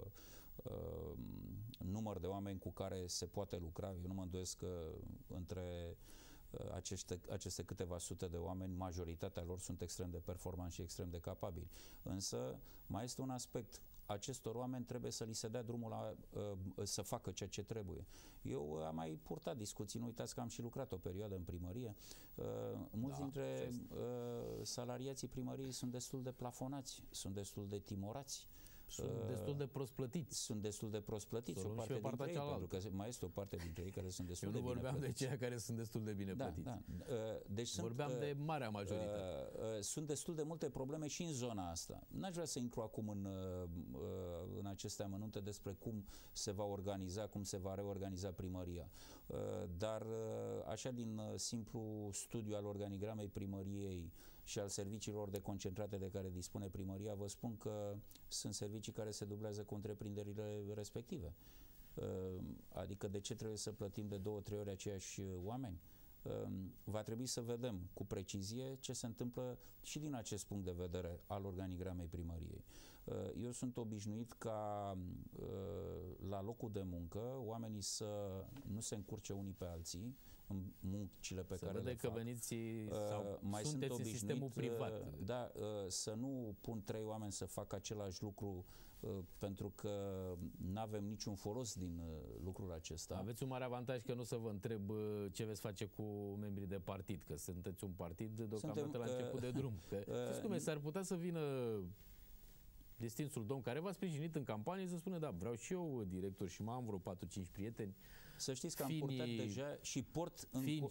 număr de oameni cu care se poate lucra. Eu nu mă îndoiesc că între aceste câteva sute de oameni, majoritatea lor sunt extrem de performanți și extrem de capabili. Însă mai este un aspect. Acestor oameni trebuie să li se dea drumul să facă ceea ce trebuie. Eu am mai purtat discuții, nu uitați că am și lucrat o perioadă în primărie. Mulți dintre salariații primăriei sunt destul de plafonați, sunt destul de timorați.
Sunt destul de prost plătiți.
Sunt destul de prost plătiți, o parte dintre ei, pentru că mai este o parte dintre ei care sunt destul de bine plătiți.
Eu nu vorbeam de cei care sunt destul de bine plătiți.
Da. Deci
vorbeam de marea majoritate.
Sunt destul de multe probleme și în zona asta. N-aș vrea să intru acum în aceste amănunte despre cum se va organiza, cum se va reorganiza primăria. Dar așa din simplu studiu al organigramei primăriei și al serviciilor de concentrate de care dispune primăria, vă spun că sunt servicii care se dublează cu întreprinderile respective. Adică de ce trebuie să plătim de 2-3 ori aceiași oameni? Va trebui să vedem cu precizie ce se întâmplă și din acest punct de vedere al organigramei primăriei. Eu sunt obișnuit ca la locul de muncă oamenii să nu se încurce unii pe alții în muncile pe care le fac.
Că veniți sau mai sunteți în sistemul privat.
Da, să nu pun 3 oameni să facă același lucru pentru că nu avem niciun folos din lucrul acesta.
Aveți un mare avantaj că nu să vă întreb ce veți face cu membrii de partid, că sunteți un partid deocamdată la început de drum. Știți cum e, s-ar putea să vină distinsul domn care v-a sprijinit în campanie să spune, da, vreau și eu director și am vreo 4-5 prieteni.
Să știți că am purtat deja și port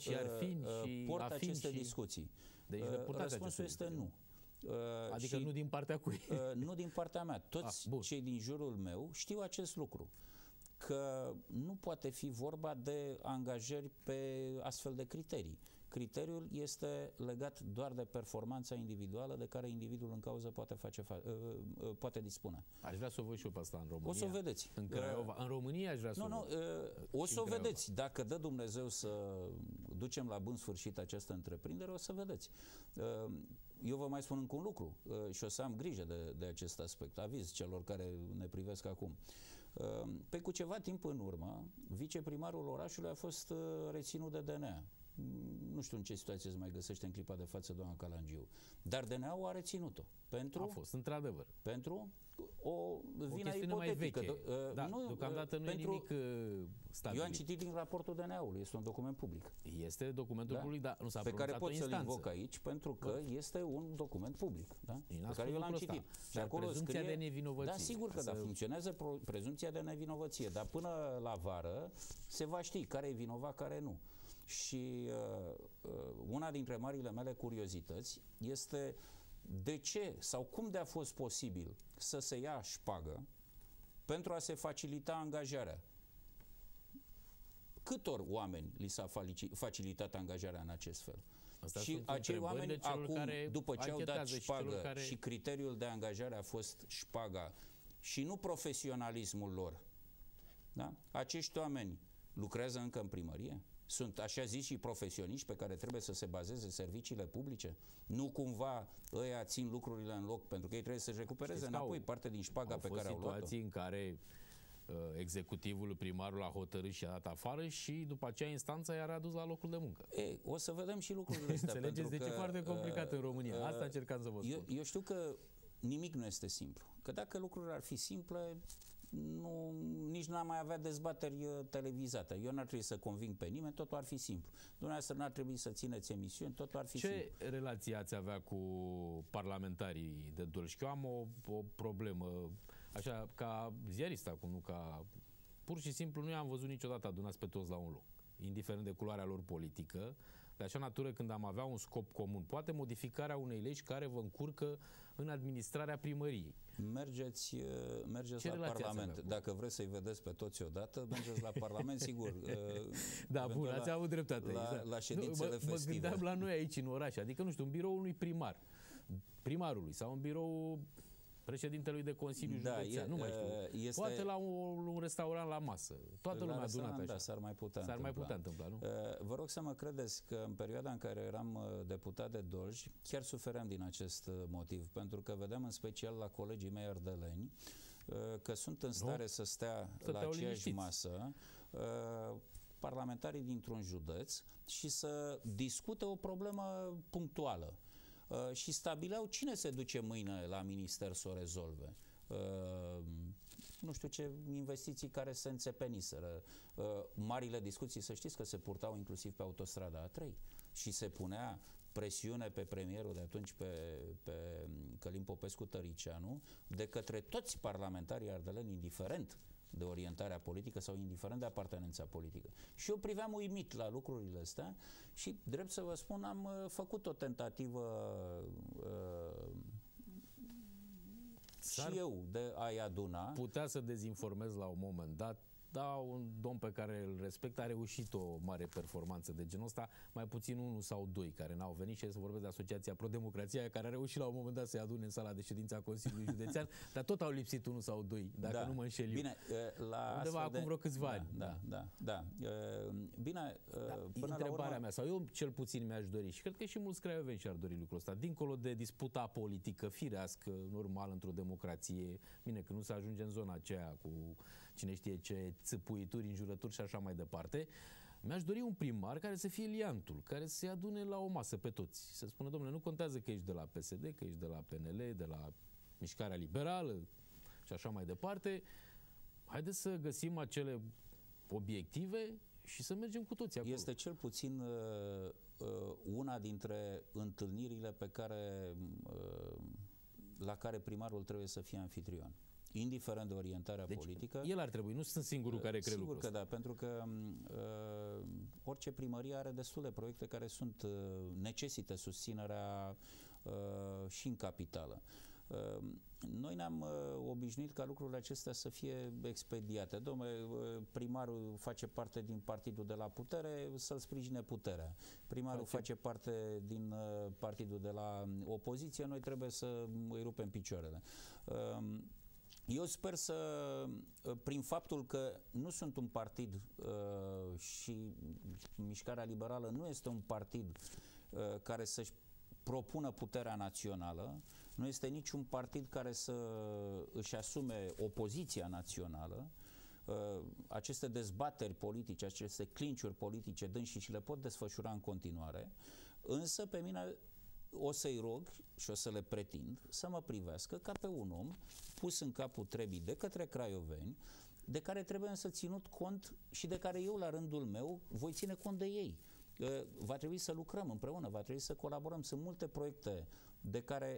aceste discuții.
Deci
răspunsul este nu.
Adică nu din partea cui?
Nu din partea mea. Toți cei din jurul meu știu acest lucru. Că nu poate fi vorba de angajări pe astfel de criterii. Criteriul este legat doar de performanța individuală de care individul în cauză poate dispune.
Aș vrea să o văd și eu pe asta în România.
O să o vedeți.
În Craiova. În România aș vrea să o văd.
O să o vedeți. Dacă dă Dumnezeu să ducem la bun sfârșit această întreprindere, o să vedeți. Eu vă mai spun încă un lucru și o să am grijă de acest aspect. Aviz celor care ne privesc acum. Pe cu ceva timp în urmă, viceprimarul orașului a fost reținut de DNA. Nu știu în ce situație se mai găsește în clipa de față doamna Calangiu. Dar DNA-ul a reținut-o. Pentru?
A fost, într-adevăr.
Pentru o vină ipotetică.
Mai veche. Da, deocamdată nu e nimic stabil.
Eu am citit din raportul DNA-ului, este un document public.
Este documentul public, dar nu s-a
pe care pot să-l
instanță.
invoc aici, pentru că este un document public. Da? Pe care eu l-am citit.
Și acolo prezumția de nevinovăție.
Da, sigur că da, funcționează prezumția de nevinovăție, dar până la vară se va ști care e vinovat, care nu. Și una dintre marile mele curiozități este de ce sau cum de a fost posibil să se ia șpagă pentru a se facilita angajarea. Câtor oameni li s-a facilitat angajarea în acest fel?
Asta
și acei oameni acum, după ce au dat șpagă și criteriul de angajare a fost șpaga și nu profesionalismul lor, da? Acești oameni lucrează încă în primărie? Sunt așa zis și profesioniști pe care trebuie să se bazeze serviciile publice? Nu cumva ăia țin lucrurile în loc pentru că ei trebuie să-și recupereze înapoi parte din șpaga pe care au luat-o?
Au fost situații în care executivul, primarul a hotărât și a dat afară și după aceea instanța i-a readus la locul de muncă.
Ei, o să vedem și lucrurile astea.
Înțelegeți de ce e foarte complicat în România. Asta încercam să vă spun.
Eu știu că nimic nu este simplu. Că dacă lucrurile ar fi simple, nici n-am mai avea dezbateri televizate. Eu n-ar trebui să conving pe nimeni, totul ar fi simplu. Dumneavoastră n-ar trebui să țineți emisiuni, totul ar fi simplu.
Ce relație ați avea cu parlamentarii de Dolj? Eu am o problemă, așa, ca ziarist acum, nu ca... Pur și simplu nu i-am văzut niciodată adunați pe toți la un loc, indiferent de culoarea lor politică, de așa natură când am avea un scop comun. Poate modificarea unei legi care vă încurcă în administrarea primăriei.
Mergeți la Parlament. Dacă vreți să-i vedeți pe toți odată, mergeți la Parlament, sigur.
Da, bun, ați avut dreptate.
La ședințele festive.
Mă gândeam la noi aici în oraș, adică, nu știu, în biroul unui primarului sau în birou președintelui de Consiliu Județean, nu mai știu. Poate la un restaurant la masă. Toată lumea adunată așa.
Da, s-ar mai putea întâmpla.
Nu?
Vă rog să mă credeți că în perioada în care eram deputat de Dolj, chiar sufeream din acest motiv, pentru că vedeam în special la colegii mei ardeleni că sunt în stare să stea la aceeași masă parlamentarii dintr-un județ și să discute o problemă punctuală. Și stabileau cine se duce mâine la minister să o rezolve. Nu știu ce investiții care se înțepeniseră. Marile discuții, să știți că se purtau inclusiv pe autostrada A3 și se punea presiune pe premierul de atunci, pe Călin Popescu-Tăricianu, de către toți parlamentarii ardeleni, indiferent de orientarea politică sau indiferent de apartenența politică. Și eu priveam uimit la lucrurile astea și, drept să vă spun, am făcut o tentativă și eu de a-i aduna.
Putea să dezinformez la un moment dat, da, un domn pe care îl respect a reușit o mare performanță de genul ăsta, mai puțin unul sau doi care n-au venit, și să vorbesc de Asociația Pro-Democrația, care a reușit la un moment dat să-i adune în sala de ședință a Consiliului Județean, dar tot au lipsit unul sau doi, dacă nu mă înșel eu.
Bine,
undeva acum vreo câțiva ani.
Da. Bine, până
întrebarea
la urmă...
mea, sau eu cel puțin mi-aș dori, și cred că și mulți craioveni și-ar dori lucrul ăsta, dincolo de disputa politică firească, normal într-o democrație, bine, că nu se ajunge în zona aceea cu cine știe ce țâpuituri, înjurături și așa mai departe, mi-aș dori un primar care să fie liantul, care să se adune la o masă pe toți. Să spună, domnule, nu contează că ești de la PSD, că ești de la PNL, de la Mișcarea Liberală și așa mai departe. Haideți să găsim acele obiective și să mergem cu toții acolo.
Este cel puțin una dintre întâlnirile pe care, la care primarul trebuie să fie anfitrion, indiferent de orientarea politică.
El ar trebui, nu sunt singurul care crede lucrul
ăsta. Sigur că da, pentru că orice primărie are destule proiecte care necesită susținerea și în capitală. Noi ne-am obișnuit ca lucrurile acestea să fie expediate. Dom'le, primarul face parte din partidul de la putere, să-l sprijine puterea. Primarul face parte din partidul de la opoziție, noi trebuie să îi rupem picioarele. Eu sper să, prin faptul că nu sunt un partid și Mișcarea Liberală nu este un partid care să-și propună puterea națională, nu este niciun partid care să își asume opoziția națională, aceste dezbateri politice, aceste clinciuri politice dânsii și le pot desfășura în continuare, însă pe mine o să-i rog și o să le pretind să mă privească ca pe un om pus în capul trebii de către craioveni, de care trebuie însă ținut cont și de care eu la rândul meu voi ține cont de ei. Va trebui să lucrăm împreună, va trebui să colaborăm. Sunt multe proiecte de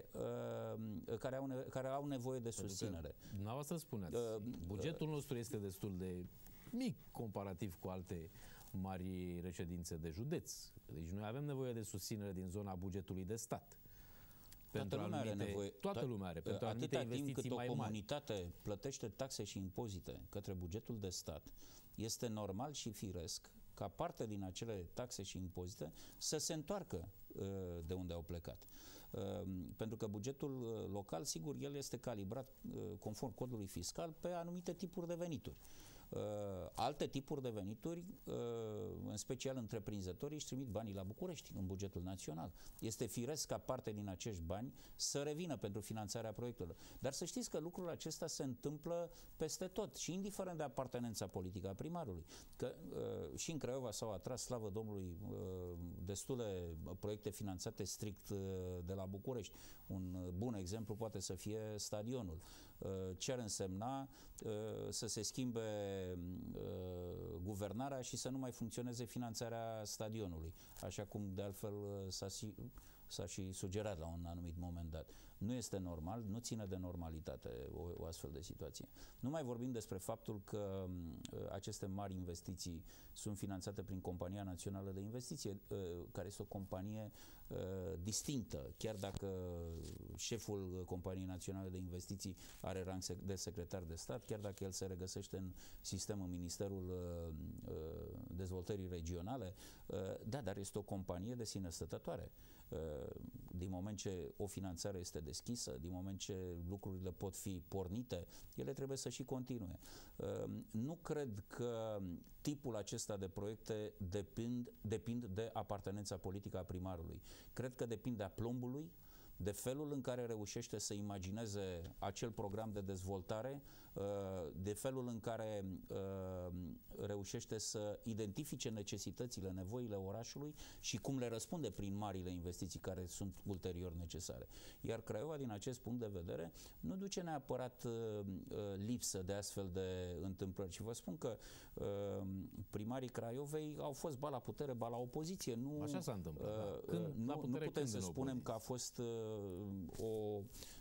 care au nevoie de susținere.
Dumneavoastră spuneți, bugetul nostru este destul de mic comparativ cu alte mari reședințe de județ. Deci noi avem nevoie de susținere din zona bugetului de stat.
Toată lumea are nevoie.
Toată lumea are. Pentru anumite investiții
timp cât
mai
o comunitate plătește taxe și impozite către bugetul de stat, este normal și firesc ca parte din acele taxe și impozite să se întoarcă de unde au plecat. Pentru că bugetul local, sigur, el este calibrat conform codului fiscal pe anumite tipuri de venituri. Alte tipuri de venituri, în special întreprinzătorii, își trimit banii la București, în bugetul național. Este firesc ca parte din acești bani să revină pentru finanțarea proiectelor. Dar să știți că lucrul acesta se întâmplă peste tot și indiferent de apartenența politică a primarului. Că și în Craiova s-au atras, slavă Domnului, destule proiecte finanțate strict de la București. Un bun exemplu poate să fie stadionul. Ce ar însemna să se schimbe guvernarea și să nu mai funcționeze finanțarea stadionului, așa cum de altfel s-a și sugerat la un anumit moment dat. Nu este normal, nu ține de normalitate o astfel de situație. Nu mai vorbim despre faptul că aceste mari investiții sunt finanțate prin Compania Națională de Investiție, care este o companie distinctă, chiar dacă șeful Companiei Naționale de Investiții are rang de secretar de stat, chiar dacă el se regăsește în sistemul Ministerul Dezvoltării Regionale, da, dar este o companie de sine stătătoare. Din moment ce o finanțare este deschisă, din moment ce lucrurile pot fi pornite, ele trebuie să și continue. Nu cred că tipul acesta de proiecte depind de apartenența politică a primarului. Cred că depind de aplombului, de felul în care reușește să imagineze acel program de dezvoltare, de felul în care reușește să identifice necesitățile, nevoile orașului și cum le răspunde prin marile investiții care sunt ulterior necesare. Iar Craiova, din acest punct de vedere, nu duce neapărat lipsă de astfel de întâmplări. Și vă spun că primarii Craiovei au fost ba la putere, ba la opoziție. Nu,
așa s-a întâmplat.
Nu putem să spunem că a fost o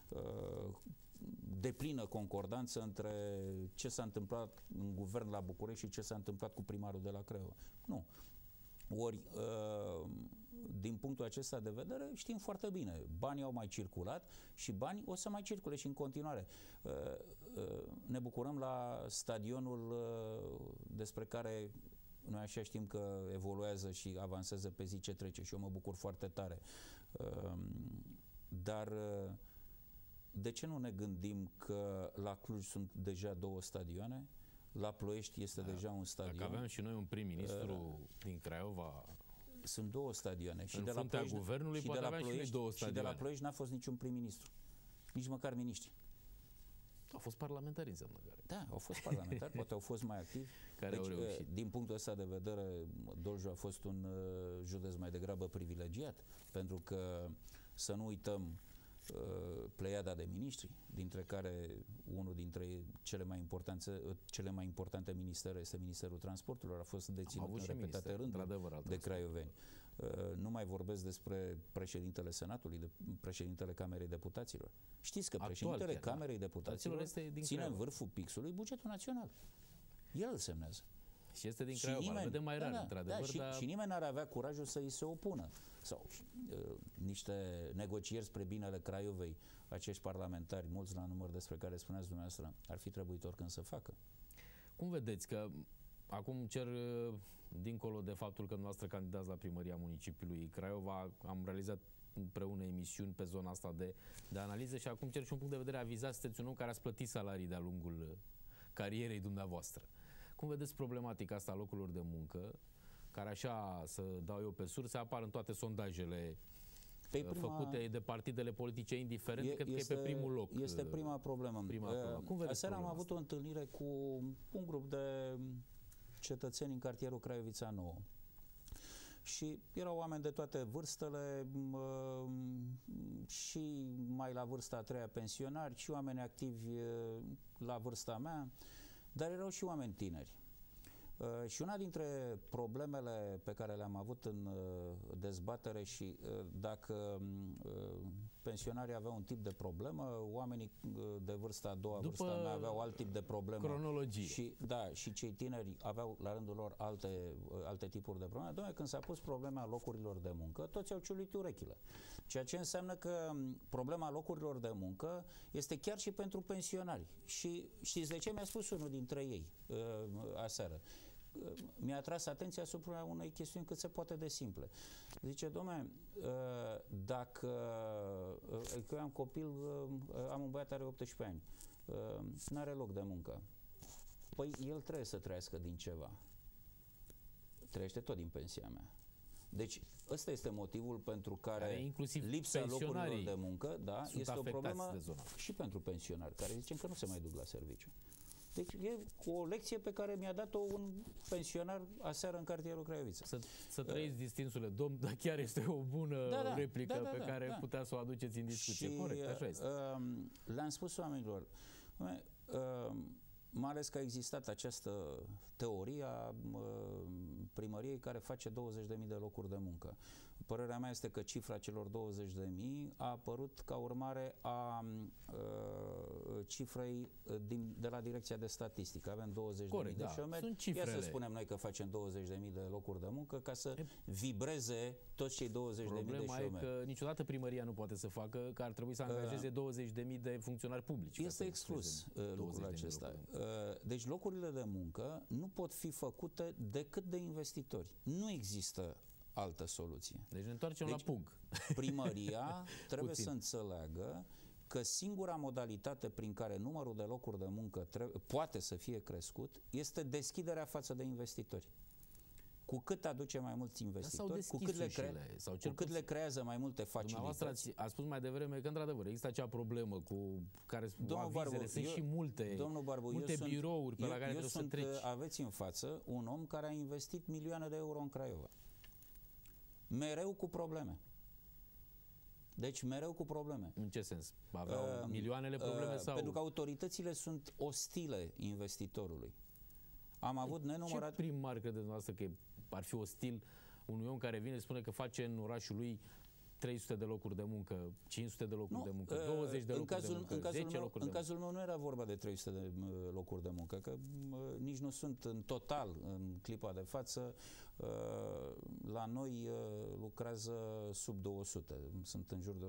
deplină concordanță între ce s-a întâmplat în guvern la București și ce s-a întâmplat cu primarul de la Craiova. Nu. Ori, din punctul acesta de vedere, știm foarte bine, banii au mai circulat și banii o să mai circule și în continuare. Ne bucurăm la stadionul despre care noi așa știm că evoluează și avansează pe zi ce trece și eu mă bucur foarte tare. Dar de ce nu ne gândim că la Cluj sunt deja 2 stadioane, la Ploiești este deja un stadion.
Dacă aveam și noi un prim-ministru din Craiova,
sunt 2 stadioane. Și
în fruntea guvernului poate aveam și noi 2 stadioane.
Și de la Ploiești n-a fost niciun prim-ministru, nici măcar miniștri.
Au fost parlamentari, înseamnă care.
Da, au fost parlamentari, poate au fost mai activi.
Care au reușit.
Din punctul ăsta de vedere, Dolju a fost un județ mai degrabă privilegiat, pentru că să nu uităm pleiada de miniștri, dintre care unul dintre cele mai importante ministere este Ministerul Transporturilor, a fost deținut în repetate rânduri de craioveni. Nu mai vorbesc despre președintele Senatului, de președintele Camerei Deputaților. Știți că președintele Camerei Deputaților ține în vârful pixului bugetul național. El îl semnează.
Și este din Craiova, vedem mai rar, într-adevăr.
Și nimeni n-ar avea curajul să îi se opună. Sau niște negocieri spre binele Craiovei, acești parlamentari, mulți la număr despre care spuneați dumneavoastră, ar fi trebuit oricând să facă.
Cum vedeți că acum cer, dincolo de faptul că noastră candidați la primăria municipiului Craiova, am realizat împreună emisiuni pe zona asta de analiză și acum cer și un punct de vedere avizat, sunteți un om care ați plătit salarii de-a lungul carierei dumneavoastră. Cum vedeți problematica asta a locurilor de muncă, care așa, să dau eu pe surse, apar în toate sondajele făcute de partidele politice, indiferent, cred că e pe primul loc.
Este prima problemă. Aseară am avut o întâlnire cu un grup de cetățeni în cartierul Craiovița Nouă. Și erau oameni de toate vârstele, și mai la vârsta a treia pensionari, și oameni activi la vârsta mea, dar erau și oameni tineri. Și una dintre problemele pe care le-am avut în dezbatere, și dacă pensionarii aveau un tip de problemă, oamenii de vârsta a doua, vârsta mea, aveau alt tip de problemă.
Cronologie.
Și, da, și cei tineri aveau la rândul lor alte tipuri de probleme. Dom'le, când s-a pus problema locurilor de muncă, toți au ciulit urechile. Ceea ce înseamnă că problema locurilor de muncă este chiar și pentru pensionari. Și știți de ce? Mi-a spus unul dintre ei aseară. Mi-a atras atenția asupra unei chestiuni cât se poate de simple. Zice, dom'le, dacă eu am copil, am un băiat care are 18 ani, n-are loc de muncă. Păi el trebuie să trăiască din ceva. Trăiește tot din pensia mea. Deci ăsta este motivul pentru care lipsa locurilor de muncă, da, este o problemă și pentru pensionari, care zicem că nu se mai duc la serviciu. Deci e o lecție pe care mi-a dat-o un pensionar aseară în cartierul Craiovița.
Să trăiți, distinsule domn, dar chiar este o bună replică pe care putea să o aduceți în discuție. Și, corect, așa este.
Le-am spus oamenilor, mai ales că a existat această teorie a primăriei care face 20.000 de locuri de muncă. Părerea mea este că cifra celor 20.000 a apărut ca urmare a cifrei de la Direcția de Statistică. Avem 20.000 de șomeri. Ia să spunem noi că facem 20.000 de locuri de muncă ca să vibreze toți cei 20.000 de șomeri.
Problema e că niciodată primăria nu poate să facă, că ar trebui să angajeze 20.000 de funcționari publici.
Este exclus lucrul acesta. Deci locurile de muncă nu pot fi făcute decât de investitori. Nu există altă soluție.
Deci ne întoarcem la PUG.
Primăria trebuie să înțeleagă că singura modalitate prin care numărul de locuri de muncă poate să fie crescut este deschiderea față de investitori. Cu cât aduce mai mulți investitori, cu cât le creează mai multe facilități.
A spus mai devreme că, într-adevăr, există acea problemă cu avizele. Sunt și multe birouri pe la care trebuie să treci.
Aveți în față un om care a investit milioane de euro în Craiova. Mereu cu probleme. Deci mereu cu probleme.
În ce sens? Aveau milioanele probleme sau?
Pentru că autoritățile sunt ostile investitorului. Am avut nenumărat...
Ce primar credeți noastră că ar fi ostil unui om care vine și spune că face în orașul lui 300 de locuri de muncă, 500 de locuri de muncă, 20 de locuri de muncă, 10 locuri de muncă?
În cazul meu nu era vorba de 300 de locuri de muncă, că nici nu sunt în total în clipa de față. La noi lucrează sub 200, sunt în jur de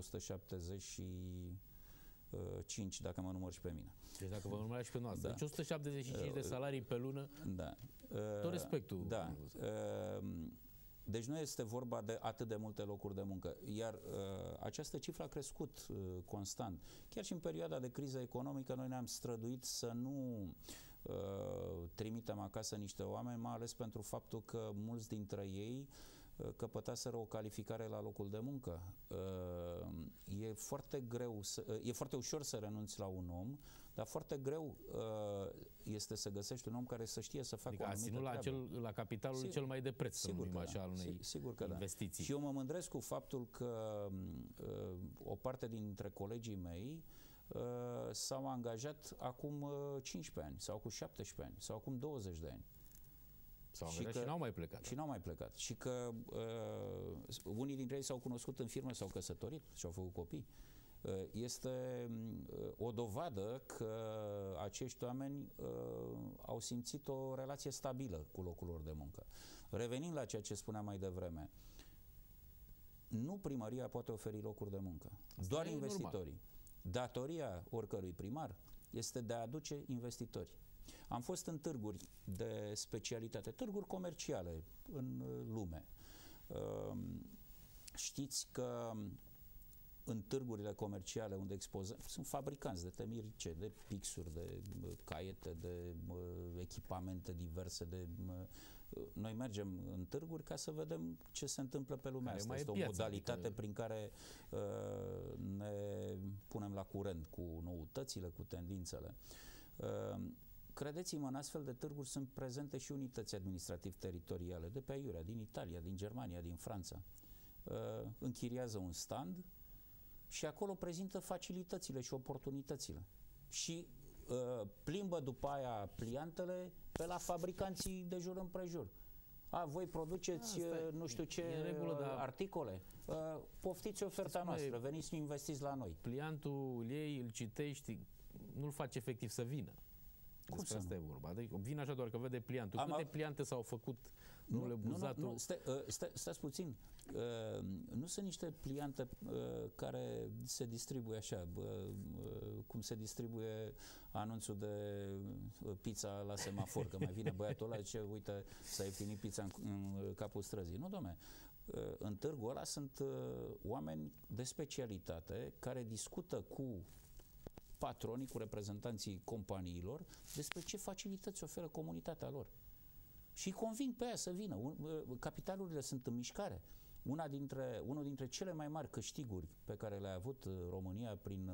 175, dacă mă număr și pe mine.
Deci dacă vă numărați și pe noastră. Deci 175 de salarii pe lună, tot respectul.
Da. Deci nu este vorba de atât de multe locuri de muncă, iar această cifră a crescut constant. Chiar și în perioada de criză economică noi ne-am străduit să nu trimitem acasă niște oameni, mai ales pentru faptul că mulți dintre ei căpătaseră o calificare la locul de muncă. E foarte greu, e foarte ușor să renunți la un om, dar foarte greu este să găsești un om care să știe să facă o anumită treabă.
La capitalul cel mai de preț, să numim așa, al unei investiții.
Și eu mă mândresc cu faptul că o parte dintre colegii mei s-au angajat acum 15 ani, sau acum 17 ani, sau acum 20 de ani.
Și n-au mai plecat.
Și n-au mai plecat. Și că unii dintre ei s-au cunoscut în firme, s-au căsătorit și au făcut copii. Este o dovadă că acești oameni au simțit o relație stabilă cu locul lor de muncă. Revenind la ceea ce spuneam mai devreme, nu primăria poate oferi locuri de muncă, doar investitorii. Normal. Datoria oricărui primar este de a aduce investitori. Am fost în târguri de specialitate, târguri comerciale în lume. Știți că în târgurile comerciale unde expozăm, sunt fabricanți de temirice, de pixuri, de caiete, de echipamente diverse, noi mergem în târguri ca să vedem ce se întâmplă pe lumea asta. Este o modalitate prin care ne punem la curent cu noutățile, cu tendințele. Credeți-mă, în astfel de târguri sunt prezente și unități administrativ-teritoriale de pe aiurea, din Italia, din Germania, din Franța. Închiriază un stand și acolo prezintă facilitățile și oportunitățile. Și plimbă după aia pliantele pe la fabricanții de jur împrejur. Voi produceți nu știu ce articole. Poftiți oferta noastră, veniți și investiți la noi.
Pliantul îl iei, îl citești, nu-l faci efectiv să vină. Despre asta e vorba. Adică vine așa doar că vede pliantul. Câte pliante s-au făcut?
Nu, stați puțin. Nu sunt niște pliante care se distribuie așa, cum se distribuie anunțul de pizza la semafor, că mai vine băiatul ăla, zice, uite, s-a ieftinit pizza în capul străzii. Nu, dom'le, în târgul ăla sunt oameni de specialitate care discută cu patronii, cu reprezentanții companiilor despre ce facilități oferă comunitatea lor. Și conving pe aia să vină. Capitalurile sunt în mișcare. Unul dintre cele mai mari câștiguri pe care le-a avut România prin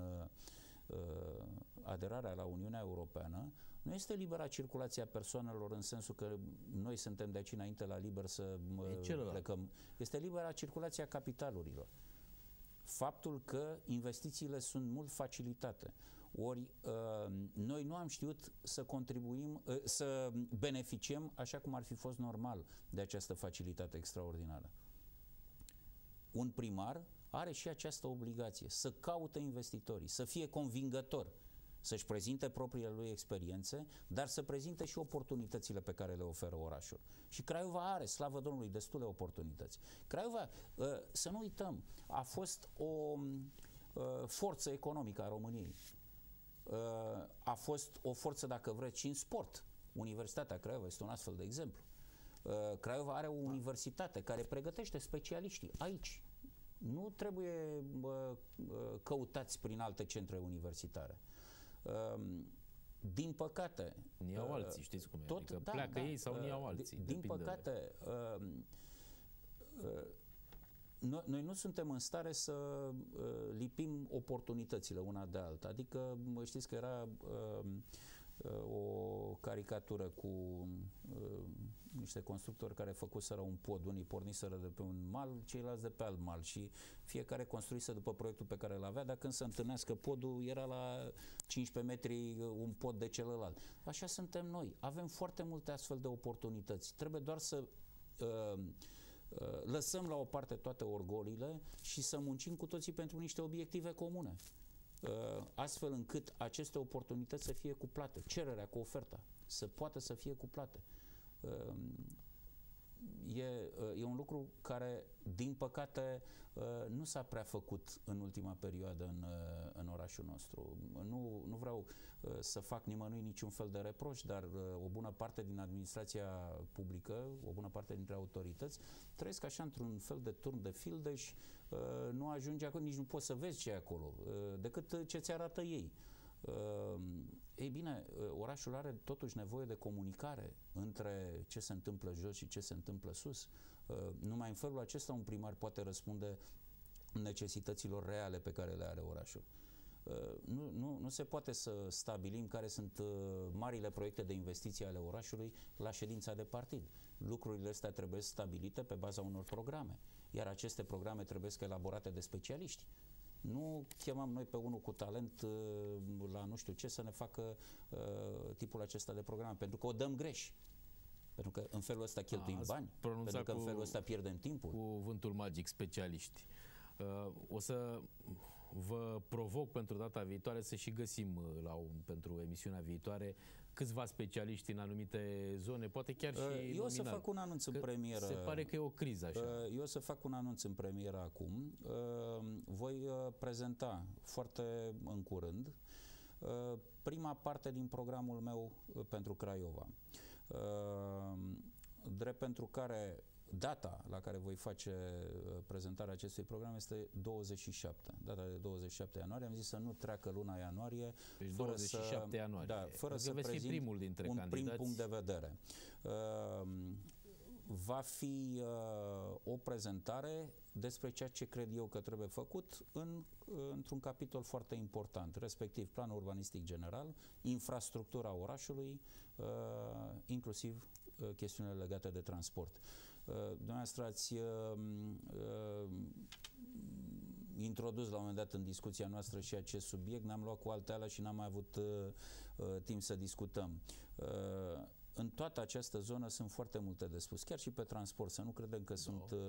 aderarea la Uniunea Europeană nu este libera circulație a persoanelor în sensul că noi suntem de aici înainte la liber să plecăm. Este libera circulație a capitalurilor. Faptul că investițiile sunt mult facilitate. Ori noi nu am știut să contribuim, să beneficiem așa cum ar fi fost normal de această facilitate extraordinară. Un primar are și această obligație să caute investitorii, să fie convingător, să-și prezinte propriile lui experiențe, dar să prezinte și oportunitățile pe care le oferă orașul. Și Craiova are, slavă Domnului, destule oportunități. Craiova, să nu uităm, a fost o forță economică a României. A fost o forță, dacă vreți, și în sport. Universitatea Craiova este un astfel de exemplu. Craiova are o universitate care pregătește specialiștii aici. Nu trebuie căutați prin alte centre universitare. Din păcate...
Iau alții, știți cum e. Adică pleacă ei sau iau alții.
Din păcate... Noi nu suntem în stare să lipim oportunitățile una de alta. Adică, știți că era o caricatură cu niște constructori care făcuseră un pod. Unii porniseră de pe un mal, ceilalți de pe alt mal și fiecare construise după proiectul pe care îl avea, dar când se întâlnească podul, era la 15 metri un pod de celălalt. Așa suntem noi. Avem foarte multe astfel de oportunități. Trebuie doar să lăsăm la o parte toate orgolile și să muncim cu toții pentru niște obiective comune. Astfel încât aceste oportunități să fie cuplate, cererea cu oferta, să poată să fie cuplate. E un lucru care, din păcate, nu s-a prea făcut în ultima perioadă în orașul nostru. Nu vreau să fac nimănui niciun fel de reproș, dar o bună parte din administrația publică, o bună parte dintre autorități, trăiesc așa într-un fel de turn de fildeș, nu ajunge acolo, nici nu poți să vezi ce e acolo, decât ce ți arată ei. Ei bine, orașul are totuși nevoie de comunicare între ce se întâmplă jos și ce se întâmplă sus. Numai în felul acesta un primar poate necesităților reale pe care le are orașul. Nu se poate să stabilim care sunt marile proiecte de investiții ale orașului la ședința de partid. Lucrurile astea trebuie stabilite pe baza unor programe, iar aceste programe trebuie elaborate de specialiști. Nu chemăm noi pe unul cu talent la nu știu ce să ne facă tipul acesta de programe, pentru că o dăm greș. Pentru că în felul ăsta cheltuim bani, pentru că în felul ăsta pierdem timpul.
Cuvântul magic, specialiști. O să vă provoc pentru data viitoare să și găsim pentru emisiunea viitoare câțiva specialiști în anumite zone, poate chiar și
eu
nominal.
O să fac un anunț în premieră.
Se pare că e o criză așa.
Eu o să fac un anunț în premieră acum. Voi prezenta foarte în curând prima parte din programul meu pentru Craiova. Drept pentru care Data la care voi face prezentarea acestui program este 27. Data de 27 ianuarie. Am zis să nu treacă luna ianuarie
deci 27 ianuarie.
Da, fără să prezint
primul dintre
un
candidați.
prim punct de vedere. Va fi o prezentare despre ceea ce cred eu că trebuie făcut într-un capitol foarte important, respectiv planul urbanistic general, infrastructura orașului, inclusiv chestiunile legate de transport. Dumneavoastră ați introdus la un moment dat în discuția noastră și acest subiect, ne-am luat cu alteală și n-am mai avut timp să discutăm. În toată această zonă sunt foarte multe de spus, chiar și pe transport, să nu credem că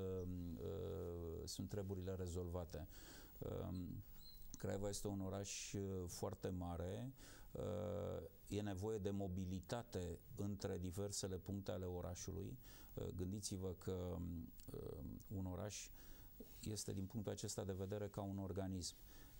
sunt treburile rezolvate. Craiova este un oraș foarte mare, e nevoie de mobilitate între diversele puncte ale orașului. Gândiți-vă că un oraș este din punctul acesta de vedere ca un organism.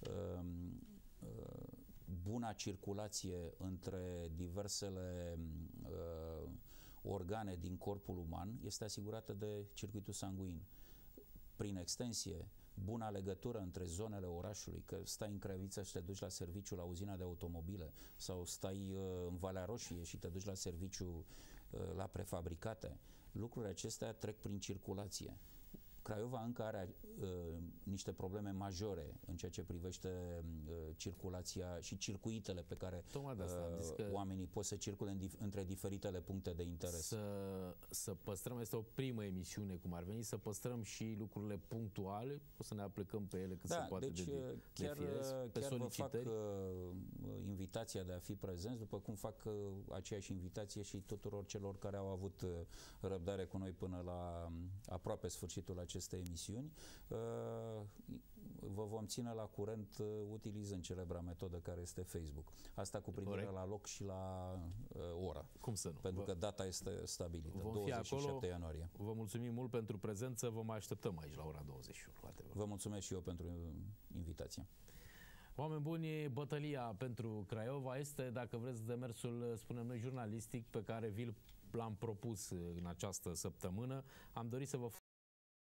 Buna circulație între diversele organe din corpul uman este asigurată de circuitul sanguin. Prin extensie, buna legătură între zonele orașului, că stai în Craiova și te duci la serviciu la uzina de automobile sau stai în Valea Roșie și te duci la serviciu la prefabricate. Lucrurile acestea trec prin circulație. Craiova încă are niște probleme majore în ceea ce privește circulația și circuitele pe care oamenii pot să circule între diferitele puncte de interes.
Să păstrăm, este o primă emisiune, cum ar veni, să păstrăm și lucrurile punctuale, o să ne aplicăm pe ele cât se poate de firesc, pe solicitări.
Vă fac invitația de a fi prezenți, după cum fac aceeași invitație și tuturor celor care au avut răbdare cu noi până la aproape sfârșitul acestei emisiuni. Vă vom ține la curent utilizând celebra metodă care este Facebook. Asta cu privire la loc și la oră.
Cum să nu?
Pentru că data este stabilită, 27 ianuarie.
Vă mulțumim mult pentru prezență, vă mai așteptăm aici la ora 21.
Vă mulțumesc și eu pentru invitație.
Oameni buni, bătălia pentru Craiova este, dacă vreți, demersul, spunem noi, jurnalistic pe care l-am propus în această săptămână. Am dorit să vă